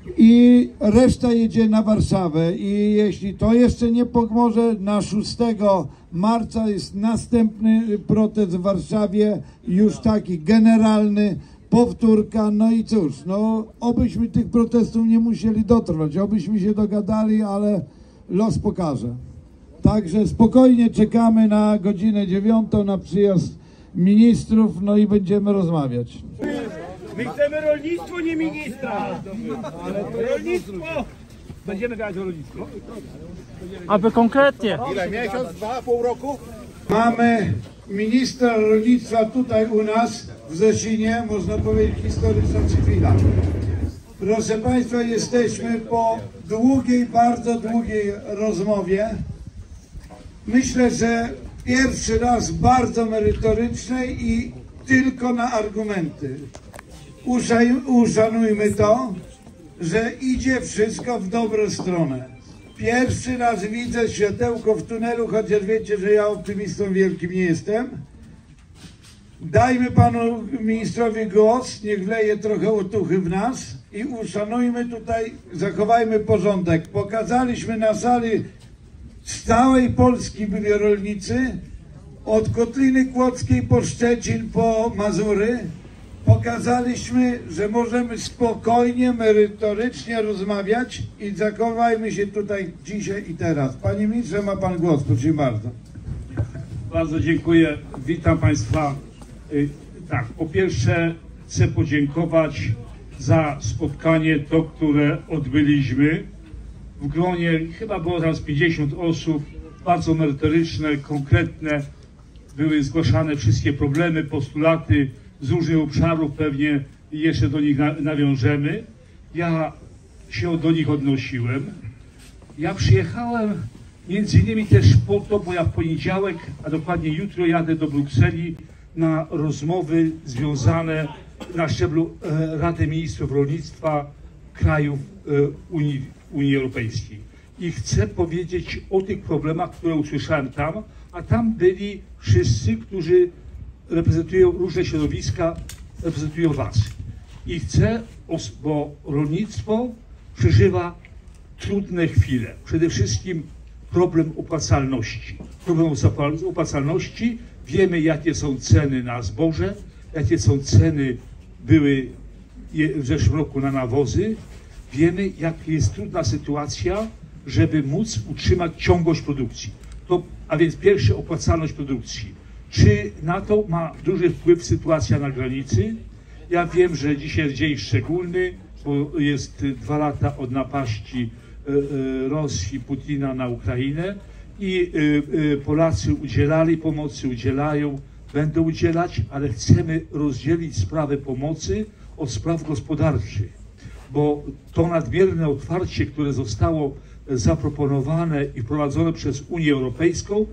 i reszta jedzie na Warszawę. I jeśli to jeszcze nie pomoże, na 6 marca jest następny protest w Warszawie, już taki generalny, powtórka. No i cóż, no obyśmy tych protestów nie musieli dotrwać, obyśmy się dogadali, ale los pokaże. Także spokojnie czekamy na godzinę 9, na przyjazd ministrów, no i będziemy rozmawiać. My chcemy rolnictwo, nie ministra. Rolnictwo. Będziemy gadać o rolnictwie. Aby konkretnie. Ile? Miesiąc, 2,5 roku? Mamy ministra rolnictwa tutaj u nas w Zesinie, można powiedzieć historyczna chwila. Proszę Państwa, jesteśmy po długiej, bardzo długiej rozmowie. Myślę, że pierwszy raz bardzo merytorycznej i tylko na argumenty. Uszanujmy to, że idzie wszystko w dobrą stronę. Pierwszy raz widzę światełko w tunelu, chociaż wiecie, że ja optymistą wielkim nie jestem. Dajmy panu ministrowi głos, niech wleje trochę otuchy w nas i uszanujmy tutaj, zachowajmy porządek. Pokazaliśmy na sali, z całej Polski byli rolnicy, od Kotliny Kłodzkiej po Szczecin, po Mazury. Pokazaliśmy, że możemy spokojnie, merytorycznie rozmawiać i zachowajmy się tutaj dzisiaj i teraz. Panie ministrze, ma pan głos, proszę bardzo. Bardzo dziękuję. Witam Państwa. Tak, po pierwsze chcę podziękować za spotkanie to, które odbyliśmy w gronie, chyba było tam z 50 osób, bardzo merytoryczne, konkretne. Były zgłaszane wszystkie problemy, postulaty z różnych obszarów, pewnie jeszcze do nich nawiążemy. Ja się do nich odnosiłem. Ja przyjechałem między innymi też po to, bo ja w poniedziałek, a dokładnie jutro jadę do Brukseli na rozmowy związane na szczeblu Rady Ministrów Rolnictwa krajów Unii Europejskiej. I chcę powiedzieć o tych problemach, które usłyszałem tam, a tam byli wszyscy, którzy reprezentują różne środowiska, reprezentują Was. I chcę, bo rolnictwo przeżywa trudne chwile. Przede wszystkim problem opłacalności. Problem opłacalności. Wiemy, jakie są ceny na zboże, jakie są ceny były w zeszłym roku na nawozy. Wiemy, jak jest trudna sytuacja, żeby móc utrzymać ciągłość produkcji. A więc pierwsze, opłacalność produkcji. Czy na to ma duży wpływ sytuacja na granicy? Ja wiem, że dzisiaj jest dzień szczególny, bo jest 2 lata od napaści Rosji, Putina na Ukrainę i Polacy udzielali pomocy, udzielają, będą udzielać, ale chcemy rozdzielić sprawę pomocy od spraw gospodarczych, bo to nadmierne otwarcie, które zostało zaproponowane i wprowadzone przez Unię Europejską,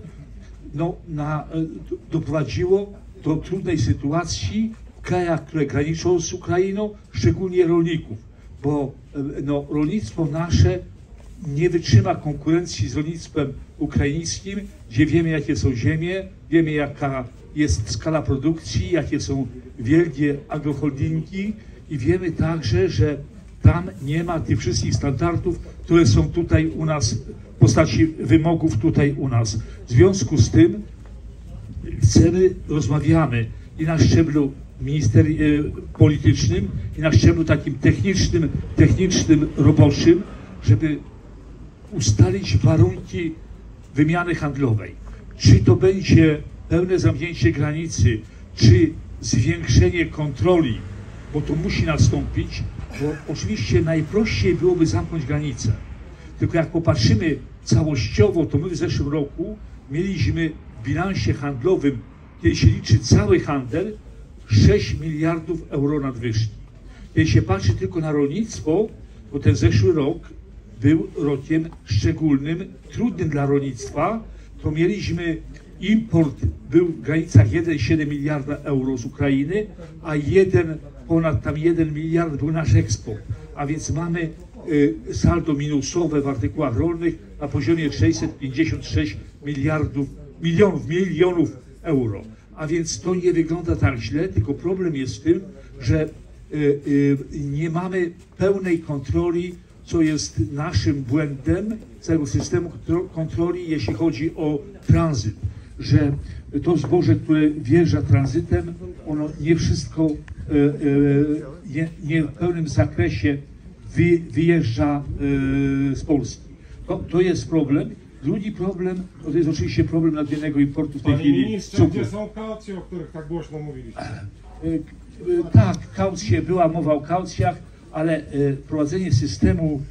doprowadziło do trudnej sytuacji w krajach, które graniczą z Ukrainą, szczególnie rolników, bo rolnictwo nasze nie wytrzyma konkurencji z rolnictwem ukraińskim, gdzie wiemy, jakie są ziemie, wiemy, jaka jest skala produkcji, jakie są wielkie agroholdingi i wiemy także, że tam nie ma tych wszystkich standardów, które są tutaj u nas w postaci wymogów tutaj u nas. W związku z tym rozmawiamy i na szczeblu politycznym, i na szczeblu takim technicznym, roboczym, żeby ustalić warunki wymiany handlowej. Czy to będzie pełne zamknięcie granicy, czy zwiększenie kontroli, bo to musi nastąpić, bo oczywiście najprościej byłoby zamknąć granicę. Tylko jak popatrzymy całościowo, to my w zeszłym roku mieliśmy w bilansie handlowym, kiedy się liczy cały handel, 6 miliardów euro nadwyżki. Kiedy się patrzy tylko na rolnictwo, bo ten zeszły rok był rokiem szczególnym, trudnym dla rolnictwa, to mieliśmy import, był w granicach 1,7 miliarda euro z Ukrainy, a ponad 1 miliard był nasz eksport. A więc mamy saldo minusowe w artykułach rolnych na poziomie 656 milionów euro. A więc to nie wygląda tak źle, tylko problem jest w tym, że nie mamy pełnej kontroli, co jest naszym błędem całego systemu kontroli, jeśli chodzi o tranzyt, że to zboże, które wjeżdża tranzytem, ono nie wszystko, nie w pełnym zakresie wyjeżdża z Polski. To jest problem. Drugi problem, to jest oczywiście problem nadmiernego importu w tej chwili. Panie ministrze, gdzie są kaucje, o których tak głośno mówiliście? Tak, kaucje, była mowa o kaucjach, ale prowadzenie systemu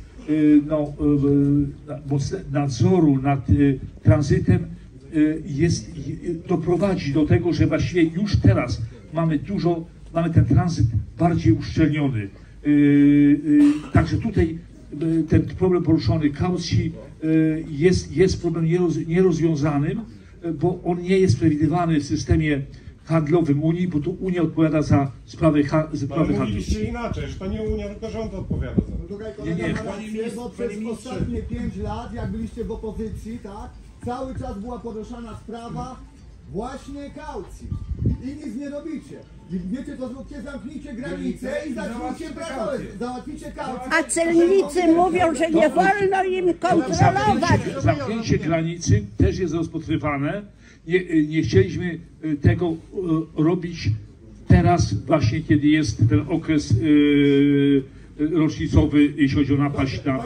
nadzoru nad tranzytem doprowadzi do tego, że właściwie już teraz mamy ten tranzyt bardziej uszczelniony. Także tutaj ten problem poruszony kaucji jest problem nierozwiązanym, bo on nie jest przewidywany w systemie handlowym Unii, bo to Unia odpowiada za sprawy handlu. Mówiliście inaczej, że to nie Unia, tylko rząd odpowiada za to. Bo przez ostatnie 5 lat, jak byliście w opozycji, tak, cały czas była poruszana sprawa właśnie kaucji. I nic nie robicie. I wiecie co zróbcie? Zamknijcie granicę i zacznijcie pracować. Załatwicie kaucję. A celnicy mówią, że nie wolno im kontrolować. Zamknięcie granicy też jest rozpatrywane. Nie chcieliśmy tego robić teraz, właśnie kiedy jest ten okres rocznicowy, jeśli chodzi o napaść na...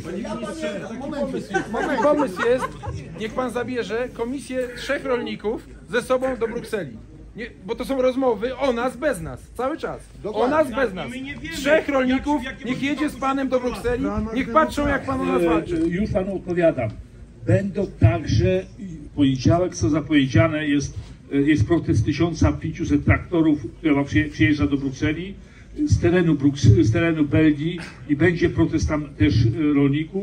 Pomysł jest, niech pan zabierze komisję 3 rolników ze sobą do Brukseli. Nie, bo to są rozmowy o nas, bez nas, cały czas. O nas, bez nas. 3 rolników, niech jedzie z panem do Brukseli, niech patrzą, jak pan o nas walczy. Już panu odpowiadam. Będą także, w poniedziałek, co zapowiedziane, jest protest 1500 traktorów, która przyjeżdża do Brukseli, z terenu Belgii i będzie protest tam też rolników.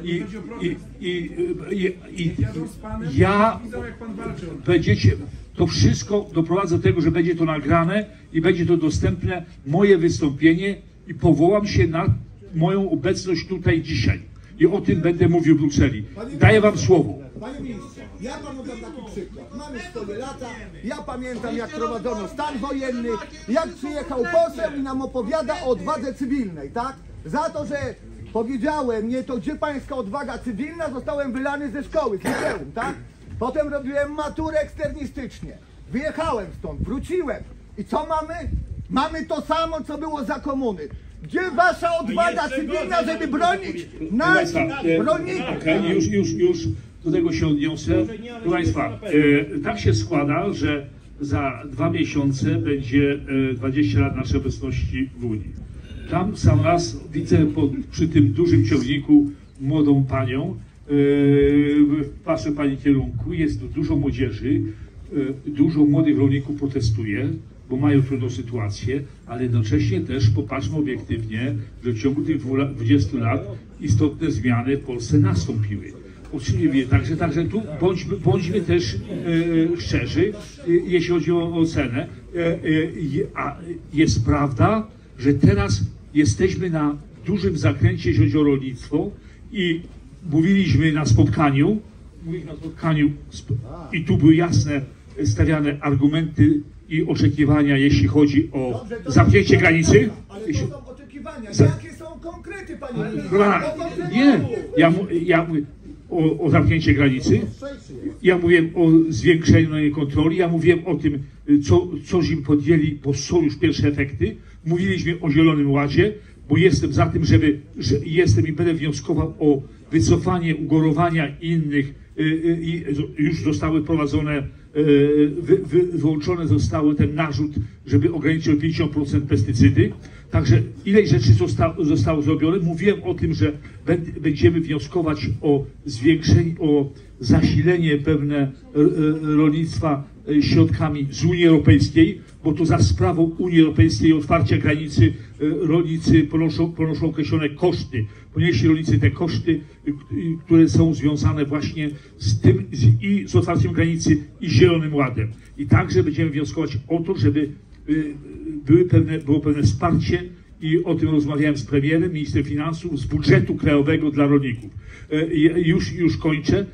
To wszystko doprowadza do tego, że będzie to nagrane i będzie to dostępne, moje wystąpienie, i powołam się na moją obecność tutaj dzisiaj. I o tym będę mówił w Brukseli. Daję wam słowo. Panie ministrze, ja panu dam taki przykład. Mamy swoje lata, ja pamiętam, jak prowadzono stan wojenny, jak przyjechał poseł i nam opowiada o odwadze cywilnej, tak? Za to, że powiedziałem, nie to gdzie pańska odwaga cywilna, zostałem wylany ze szkoły, z liceum, tak? Potem robiłem maturę eksternistycznie. Wyjechałem stąd, wróciłem. I co mamy? Mamy to samo, co było za komuny. Gdzie wasza odwaga cywilna, żeby bronić nas, rolników? Już do tego się odniosę. Proszę Państwa, tak się składa, że za 2 miesiące będzie 20 lat naszej obecności w Unii. Tam sam raz widzę przy tym dużym ciągniku młodą panią. Patrzę w pani kierunku, jest tu dużo młodzieży, dużo młodych rolników protestuje, bo mają trudną sytuację, ale jednocześnie też popatrzmy obiektywnie, że w ciągu tych 20 lat istotne zmiany w Polsce nastąpiły. Oczywiście, także tu bądźmy też szczerzy, jeśli chodzi o ocenę. A jest prawda, że teraz jesteśmy na dużym zakręcie, jeśli chodzi o rolnictwo, i mówiliśmy na spotkaniu i tu były jasne stawiane argumenty i oczekiwania, jeśli chodzi o zamknięcie granicy. Ale to są oczekiwania. Jakie są konkrety, panie ministrze? Nie, ja mówię o zamknięcie granicy, ja mówiłem o zwiększeniu kontroli, ja mówiłem o tym, cośmy podjęli, bo są już pierwsze efekty. Mówiliśmy o Zielonym Ładzie, bo jestem za tym, jestem i będę wnioskował o wycofanie ugorowania innych, już zostały wprowadzone, wyłączone zostały ten narzut, żeby ograniczyć o 50% pestycydy. Także ileś rzeczy zostało zrobione. Mówiłem o tym, że będziemy wnioskować o zwiększenie, o zasilenie pewne rolnictwa środkami z Unii Europejskiej, bo to za sprawą Unii Europejskiej otwarcia granicy rolnicy ponoszą określone koszty. Ponieśli rolnicy te koszty, które są związane właśnie z tym, i z otwarciem granicy, i Zielonym Ładem. I także będziemy wnioskować o to, żeby było pewne wsparcie, i o tym rozmawiałem z premierem, ministrem finansów, z budżetu krajowego dla rolników. Już kończę.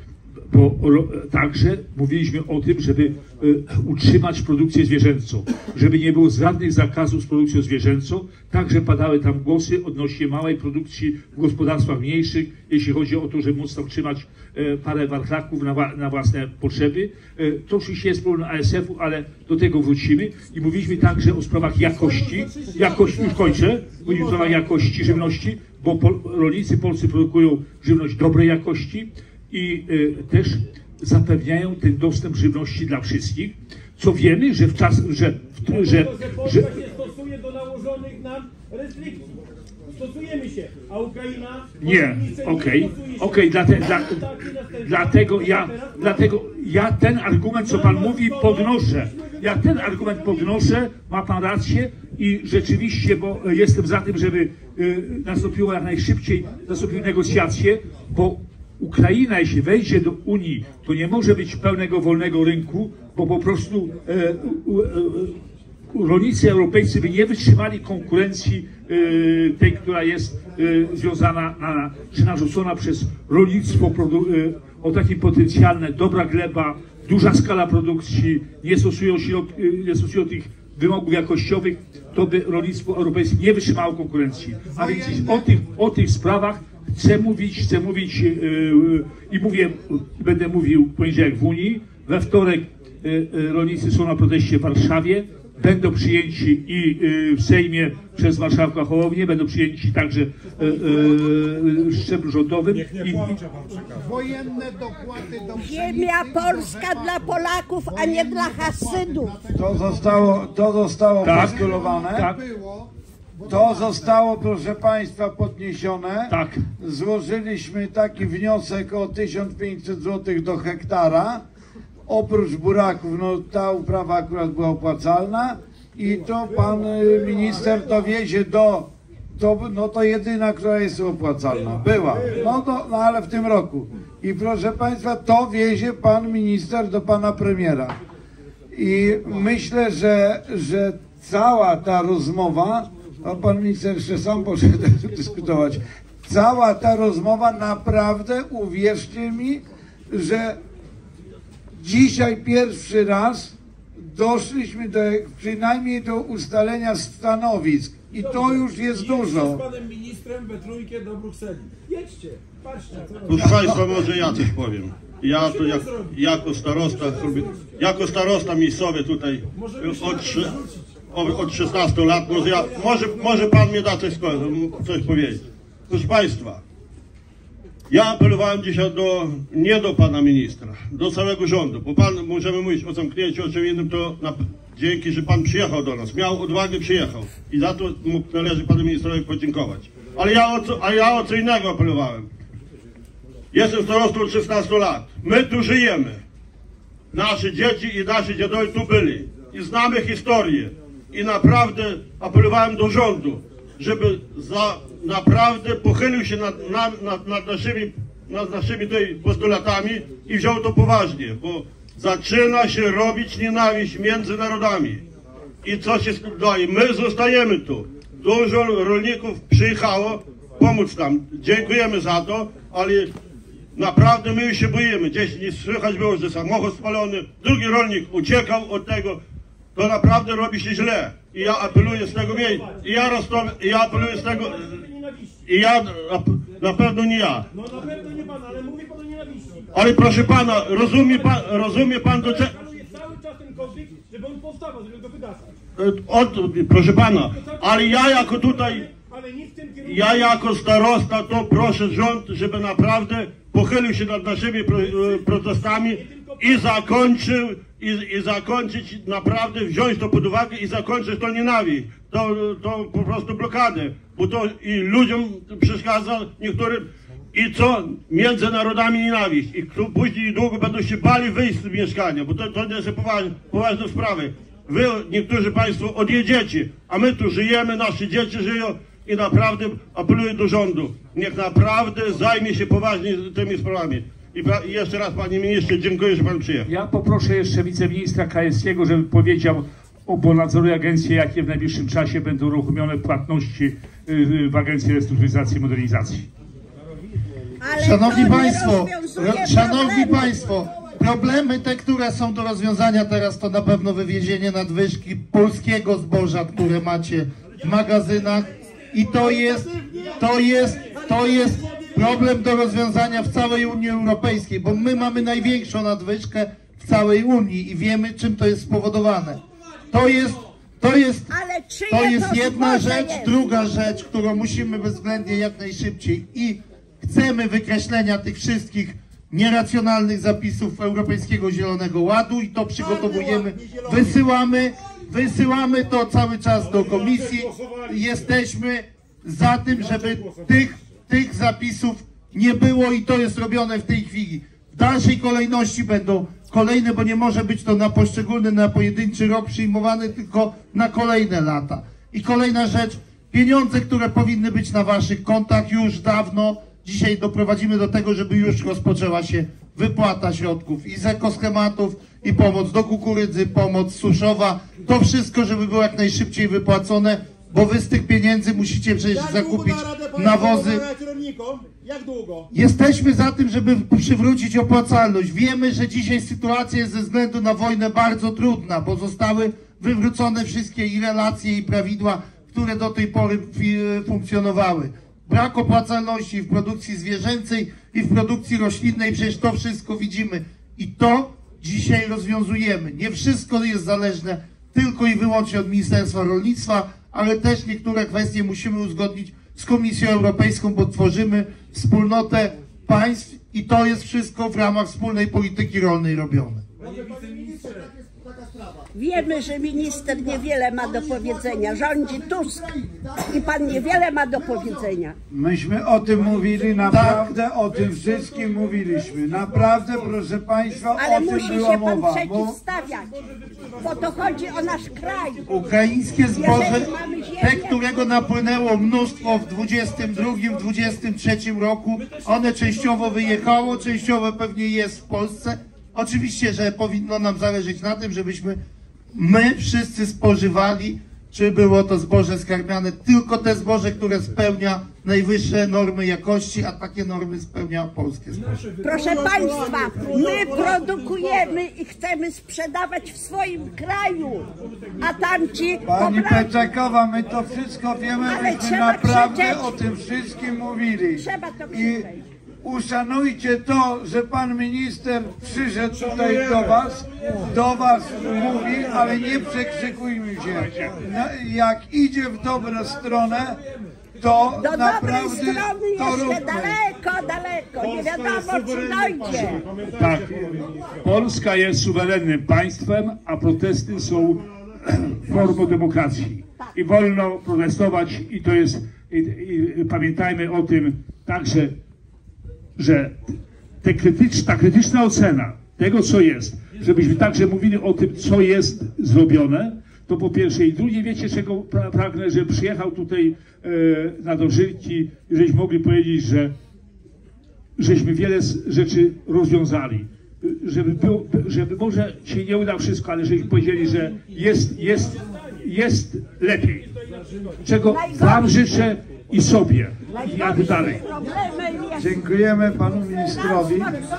bo także mówiliśmy o tym, żeby utrzymać produkcję zwierzęcą, żeby nie było żadnych zakazów z produkcją zwierzęcą. Także padały tam głosy odnośnie małej produkcji w gospodarstwach mniejszych, jeśli chodzi o to, żeby móc tam trzymać parę warchlaków na własne potrzeby. To oczywiście jest problem ASF-u, ale do tego wrócimy. I mówiliśmy także o sprawach jakości, już kończę, mówimy o sprawach jakości żywności, bo rolnicy polscy produkują żywność dobrej jakości i też zapewniają ten dostęp żywności dla wszystkich, co wiemy, że w czas, że Polska się stosuje do nałożonych nam restrykcji. Stosujemy się, a Ukraina... Nie, okej, dlatego ja ten argument, co pan mówi, podnoszę. Ja ten argument podnoszę, ma pan rację i rzeczywiście, bo jestem za tym, żeby nastąpiło jak najszybciej, nastąpiły negocjacje, bo Ukraina, jeśli wejdzie do Unii, to nie może być pełnego wolnego rynku, bo po prostu rolnicy europejscy by nie wytrzymali konkurencji tej, która jest związana czy narzucona przez rolnictwo o takim potencjalne, dobra gleba, duża skala produkcji, nie stosują tych wymogów jakościowych, to by rolnictwo europejskie nie wytrzymało konkurencji. A więc o tych sprawach chcę mówić i mówię, będę mówił w poniedziałek w Unii, we wtorek rolnicy są na proteście w Warszawie, będą przyjęci i w Sejmie przez marszałka Hołownię, będą przyjęci także w szczeblu rządowym. Wojenne dopłaty do Ziemia polska dla Polaków, a nie dla Hasydów. To zostało Tak, postulowane. tak. To zostało, proszę Państwa, podniesione. Tak. Złożyliśmy taki wniosek o 1500 zł do hektara. Oprócz buraków, no ta uprawa akurat była opłacalna i to pan minister to wiezie to jedyna, która jest opłacalna. Była. No ale w tym roku. I proszę Państwa, to wiezie pan minister do pana premiera. I myślę, że cała ta rozmowa, no pan minister jeszcze sam poszedł dyskutować, cała ta rozmowa naprawdę, uwierzcie mi, że dzisiaj pierwszy raz doszliśmy przynajmniej do ustalenia stanowisk i to już jest dużo. Z panem ministrem we trójkę do Brukseli. Jedźcie, patrzcie. Proszę Państwa, może ja coś powiem. Ja to jako starosta miejscowy tutaj od 16 lat, może pan mi da coś powiedzieć. Proszę Państwa, ja apelowałem dzisiaj nie do pana ministra, do całego rządu, bo pan, możemy mówić o zamknięciu, o czym innym, to dzięki, że pan przyjechał do nas, miał odwagę, przyjechał i za to należy panu ministrowi podziękować. Ale ja o co innego apelowałem. Jestem starostą od 16 lat, my tu żyjemy, nasze dzieci i nasi dziadowie tu byli i znamy historię i naprawdę apelowałem do rządu, żeby naprawdę pochylił się nad naszymi tutaj postulatami i wziął to poważnie, bo zaczyna się robić nienawiść między narodami. I co się daje? My zostajemy tu. Dużo rolników przyjechało pomóc nam. Dziękujemy za to, ale naprawdę my już się boimy. Gdzieś nie słychać było, że samochód spalony, drugi rolnik uciekał od tego. To naprawdę robi się źle. I ja apeluję z tego miejsca. Na pewno nie ja. No na pewno nie pan, ale mówi pan o nienawiści. Ale proszę pana, rozumie pan do czego... Cały czas ten konflikt, żeby on powstawał, żeby go wygasać. Proszę pana, ale ja jako starosta to proszę rząd, żeby naprawdę pochylił się nad naszymi protestami i zakończyć naprawdę, wziąć to pod uwagę i zakończyć to nienawiść, to po prostu blokadę, bo to i ludziom przeszkadza niektórym i co? Między narodami nienawiść i później długo będą się bali wyjść z mieszkania, bo to nie są poważne sprawy. Wy, niektórzy państwo odjedziecie, a my tu żyjemy, nasze dzieci żyją i naprawdę apeluję do rządu, niech naprawdę zajmie się poważnie tymi sprawami. I jeszcze raz, panie ministrze, dziękuję, że pan przyjechał. Ja poproszę jeszcze wiceministra Krajewskiego, żeby powiedział, bo nadzoruje agencję, jakie w najbliższym czasie będą uruchomione płatności w Agencji Restrukturyzacji i Modernizacji. Szanowni Państwo, problemy te, które są do rozwiązania teraz, to na pewno wywiezienie nadwyżki polskiego zboża, które macie w magazynach i to jest problem do rozwiązania w całej Unii Europejskiej, bo my mamy największą nadwyżkę w całej Unii i wiemy, czym to jest spowodowane. To jest jedna rzecz. Druga rzecz, którą musimy bezwzględnie jak najszybciej i chcemy wykreślenia tych wszystkich nieracjonalnych zapisów Europejskiego Zielonego Ładu i to przygotowujemy, wysyłamy to cały czas do komisji. Jesteśmy za tym, żeby tych zapisów nie było i to jest robione w tej chwili. W dalszej kolejności będą kolejne, bo nie może być to na poszczególny, na pojedynczy rok przyjmowane, tylko na kolejne lata. I kolejna rzecz, pieniądze, które powinny być na waszych kontach już dawno, dzisiaj doprowadzimy do tego, żeby już rozpoczęła się wypłata środków i z ekoschematów, i pomoc do kukurydzy, pomoc suszowa. To wszystko, żeby było jak najszybciej wypłacone, bo wy z tych pieniędzy musicie przecież zakupić nawozy. Jak długo? Jesteśmy za tym, żeby przywrócić opłacalność. Wiemy, że dzisiaj sytuacja jest ze względu na wojnę bardzo trudna, bo zostały wywrócone wszystkie i relacje, i prawidła, które do tej pory funkcjonowały. Brak opłacalności w produkcji zwierzęcej i w produkcji roślinnej, przecież to wszystko widzimy. I to dzisiaj rozwiązujemy. Nie wszystko jest zależne tylko i wyłącznie od Ministerstwa Rolnictwa, ale też niektóre kwestie musimy uzgodnić z Komisją Europejską, bo tworzymy wspólnotę państw i to jest wszystko w ramach wspólnej polityki rolnej robione. Wiemy, że minister niewiele ma do powiedzenia. Rządzi Tusk i pan niewiele ma do powiedzenia. Myśmy o tym mówili, naprawdę o tym wszystkim mówiliśmy. Naprawdę, proszę Państwa, ale o tym musi była się pan mowa. przeciwstawiać, bo to chodzi o nasz kraj. Ukraińskie zboże, Jeżeli mamy ziemię, te, którego napłynęło mnóstwo w 22-23 roku, one częściowo wyjechało, częściowo pewnie jest w Polsce. Oczywiście, że powinno nam zależeć na tym, żebyśmy my wszyscy spożywali, czy było to zboże skarmiane, tylko te zboże, które spełnia najwyższe normy jakości, a takie normy spełnia polskie zboże. Proszę Państwa, my produkujemy i chcemy sprzedawać w swoim kraju, a tamci... Pani Peczekowa, my to wszystko wiemy, ale myśmy trzeba naprawdę krzyczeć. o tym wszystkim mówili. Trzeba to I krzyczeć. uszanujcie to, że pan minister przyszedł tutaj do was mówi, ale nie przekrzykujmy się. Jak idzie w dobrą stronę, to Do naprawdę dobrej strony to jeszcze róbmy. daleko, nie wiadomo czy dojdzie. Tak, Polska jest suwerennym państwem, a protesty są formą demokracji. I wolno protestować i to jest, i pamiętajmy o tym także, że ta krytyczna ocena tego, co jest, żebyśmy także mówili o tym, co jest zrobione, to po pierwsze. I drugie, wiecie, czego pragnę, że przyjechał tutaj na Dożynki, żebyśmy mogli powiedzieć, że żeśmy wiele rzeczy rozwiązali. Żeby może się nie uda wszystko, ale żebyśmy powiedzieli, że jest lepiej. Czego wam życzę i sobie. I jak dalej. Dziękujemy panu ministrowi.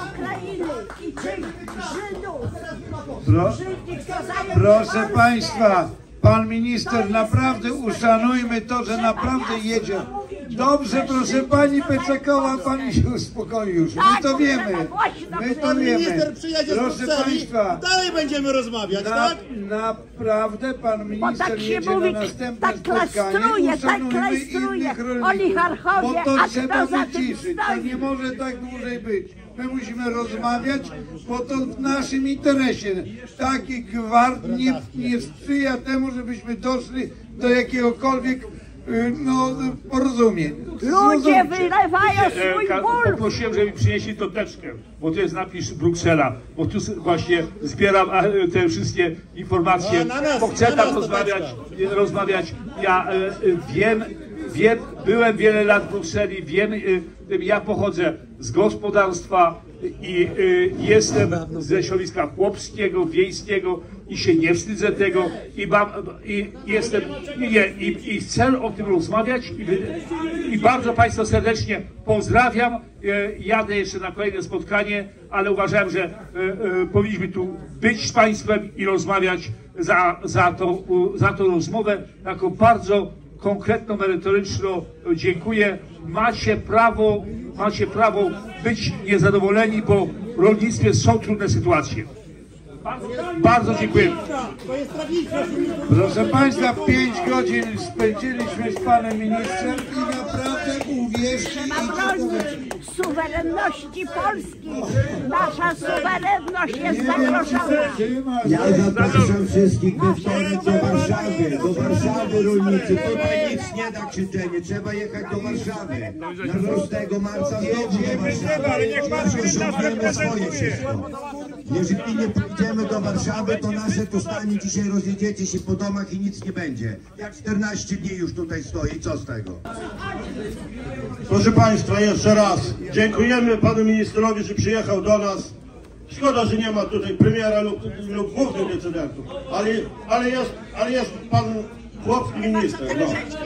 Proszę Państwa, pan minister, naprawdę uszanujmy to, że naprawdę jedzie. Dobrze, proszę pani Peczekowa, pani się uspokoi już. My to wiemy. My to wiemy. Minister przyjedzie z Proszę Brukseli, Państwa, dalej będziemy rozmawiać, tak? Naprawdę pan minister tak się jedzie mówi, na następne tak spotkanie. klastruje, Uszanujmy innych rolników, oligarchowie, bo to a trzeba kto za tym wyciszyć. To stoi? nie może tak dłużej być. My musimy rozmawiać, bo to w naszym interesie. Taki gwart nie sprzyja temu, żebyśmy doszli do jakiegokolwiek porozumień. Ludzie wylewają swój ból. Poprosiłem, żeby mi przynieśli tą teczkę, bo to jest napis Bruksela, bo tu właśnie zbieram te wszystkie informacje, bo chcę tam rozmawiać. Ja wiem, byłem wiele lat w Brukseli, wiem, ja pochodzę z gospodarstwa i jestem ze środowiska chłopskiego, wiejskiego i się nie wstydzę tego i chcę o tym rozmawiać i bardzo Państwa serdecznie pozdrawiam. Jadę jeszcze na kolejne spotkanie, ale uważałem, że powinniśmy tu być z Państwem i rozmawiać za tą rozmowę taką bardzo konkretną, merytoryczną. Dziękuję. Macie prawo być niezadowoleni, bo w rolnictwie są trudne sytuacje. Bardzo dziękuję. Proszę Państwa, 5 godzin spędziliśmy z Panem Ministrem i naprawdę uwierzcie i suwerenności Polski. Nasza suwerenność jest zagrożona. Ja zapraszam wszystkich we wtorek do Warszawy. Do Warszawy, rolnicy. Tutaj nic nie da krzyczenie. Trzeba jechać do Warszawy. Na 6 marca znowu do Warszawy. Osiągniemy swoje wszystko. Jeżeli nie pójdziemy do Warszawy, to nasze tu stanie dzisiaj rozjedziecie się po domach i nic nie będzie. Jak 14 dni już tutaj stoi, co z tego? Proszę Państwa, jeszcze raz dziękujemy Panu Ministrowi, że przyjechał do nas. Szkoda, że nie ma tutaj premiera lub głównych decydentów, ale jest Pan chłopski minister. No.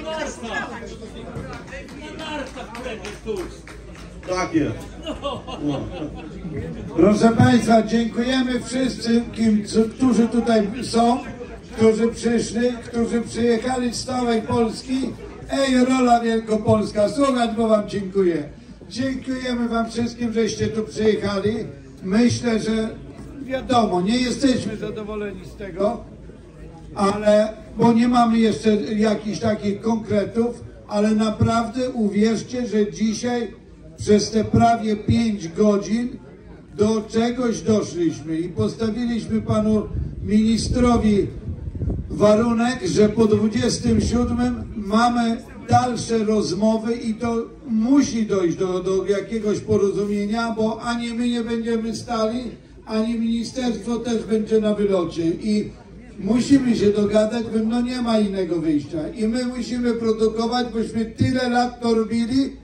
Tak jest. No. Proszę Państwa, dziękujemy wszystkim, którzy tutaj są, którzy przyszli, którzy przyjechali z całej Polski. Ej, rola Wielkopolska, słuchać, bo Wam dziękuję. Dziękujemy Wam wszystkim, żeście tu przyjechali. Myślę, że wiadomo, nie jesteśmy zadowoleni z tego, ale, bo nie mamy jeszcze jakichś takich konkretów, ale naprawdę uwierzcie, że dzisiaj przez te prawie 5 godzin do czegoś doszliśmy i postawiliśmy Panu Ministrowi warunek, że po 27 mamy dalsze rozmowy i to musi dojść do jakiegoś porozumienia, bo ani my nie będziemy stali, ani ministerstwo też będzie na wylocie i musimy się dogadać, bo no nie ma innego wyjścia i my musimy produkować, bośmy tyle lat to robili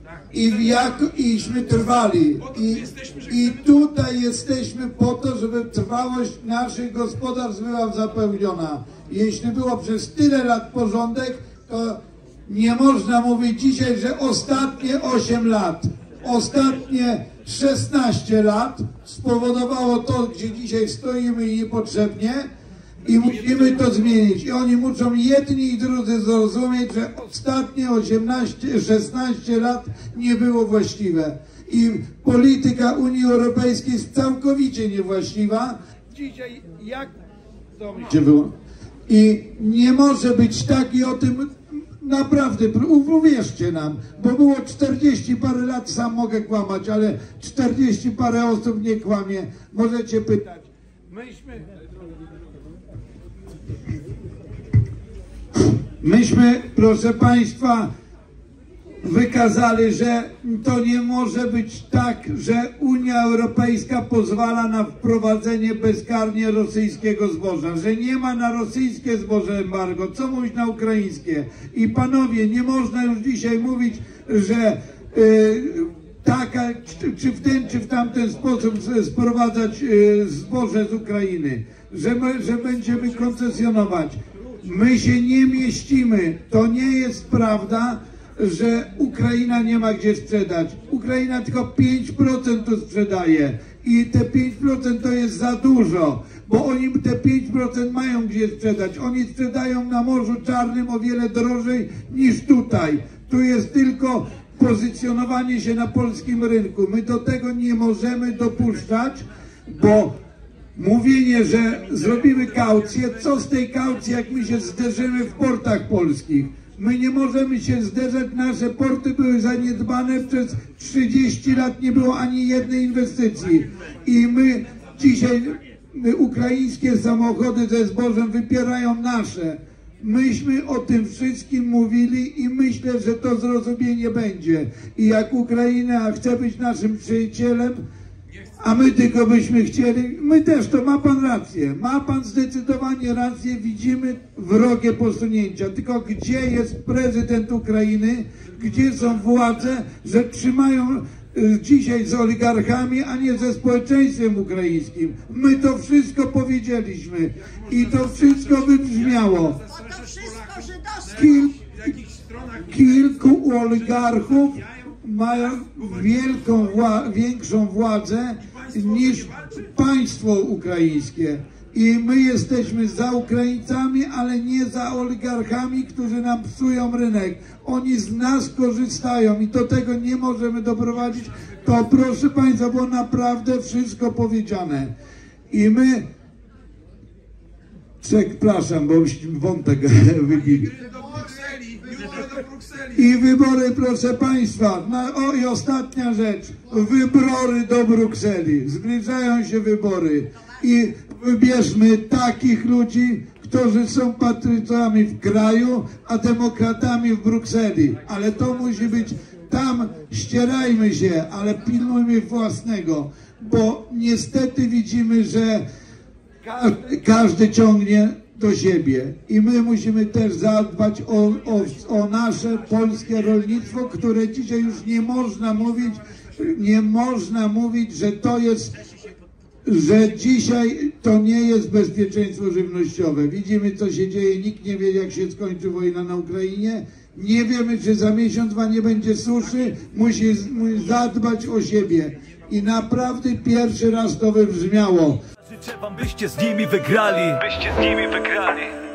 iśmy trwali i tutaj jesteśmy po to, żeby trwałość naszych gospodarstw była zapełniona. Jeśli było przez tyle lat porządek, to nie można mówić dzisiaj, że ostatnie 8 lat, ostatnie 16 lat spowodowało to, gdzie dzisiaj stoimy i niepotrzebnie i musimy to zmienić. I oni muszą jedni i drudzy zrozumieć, że ostatnie 16 lat nie było właściwe. I polityka Unii Europejskiej jest całkowicie niewłaściwa. Dzisiaj jak to było? I nie może być tak i o tym naprawdę, uwierzcie nam, bo było 40 parę lat, sam mogę kłamać, ale 40 parę osób nie kłamie. Możecie pytać. Myśmy, proszę Państwa, wykazali, że to nie może być tak, że Unia Europejska pozwala na wprowadzenie bezkarnie rosyjskiego zboża, że nie ma na rosyjskie zboże embargo, co mówić na ukraińskie. I panowie, nie można już dzisiaj mówić, że czy w ten, czy w tamten sposób sprowadzać zboże z Ukrainy, że będziemy koncesjonować. My się nie mieścimy. To nie jest prawda, że Ukraina nie ma gdzie sprzedać. Ukraina tylko 5% tu sprzedaje i te 5% to jest za dużo, bo oni te 5% mają gdzie sprzedać. Oni sprzedają na Morzu Czarnym o wiele drożej niż tutaj. Tu jest tylko pozycjonowanie się na polskim rynku. My do tego nie możemy dopuszczać, bo mówienie, że zrobimy kaucję, co z tej kaucji, jak my się zderzymy w portach polskich? My nie możemy się zderzać, nasze porty były zaniedbane, przez 30 lat nie było ani jednej inwestycji. I my dzisiaj, ukraińskie samochody ze zbożem wypierają nasze. Myśmy o tym wszystkim mówili i myślę, że to zrozumienie będzie. I jak Ukraina chce być naszym przyjacielem, a my tylko byśmy chcieli, my też, to ma pan rację, ma pan zdecydowanie rację, widzimy wrogie posunięcia, tylko gdzie jest prezydent Ukrainy, gdzie są władze, że trzymają dzisiaj z oligarchami, a nie ze społeczeństwem ukraińskim. My to wszystko powiedzieliśmy i to wszystko wybrzmiało. Kilku oligarchów ma większą władzę niż państwo ukraińskie. I my jesteśmy za Ukraińcami, ale nie za oligarchami, którzy nam psują rynek. Oni z nas korzystają i do tego nie możemy doprowadzić. To proszę Państwa, było naprawdę wszystko powiedziane. I my... Przepraszam, bo wątek wybili. I wybory, proszę Państwa, i ostatnia rzecz, wybory do Brukseli, zbliżają się wybory i wybierzmy takich ludzi, którzy są patriotami w kraju, a demokratami w Brukseli, ale to musi być, tam ścierajmy się, ale pilnujmy własnego, bo niestety widzimy, że każdy ciągnie do siebie i my musimy też zadbać o nasze polskie rolnictwo, które dzisiaj już nie można mówić, że to jest, że dzisiaj to nie jest bezpieczeństwo żywnościowe. Widzimy, co się dzieje, nikt nie wie, jak się skończy wojna na Ukrainie, nie wiemy, czy za miesiąc, dwa nie będzie suszy, musi zadbać o siebie i naprawdę pierwszy raz to wybrzmiało. Życzę wam, byście z nimi wygrali.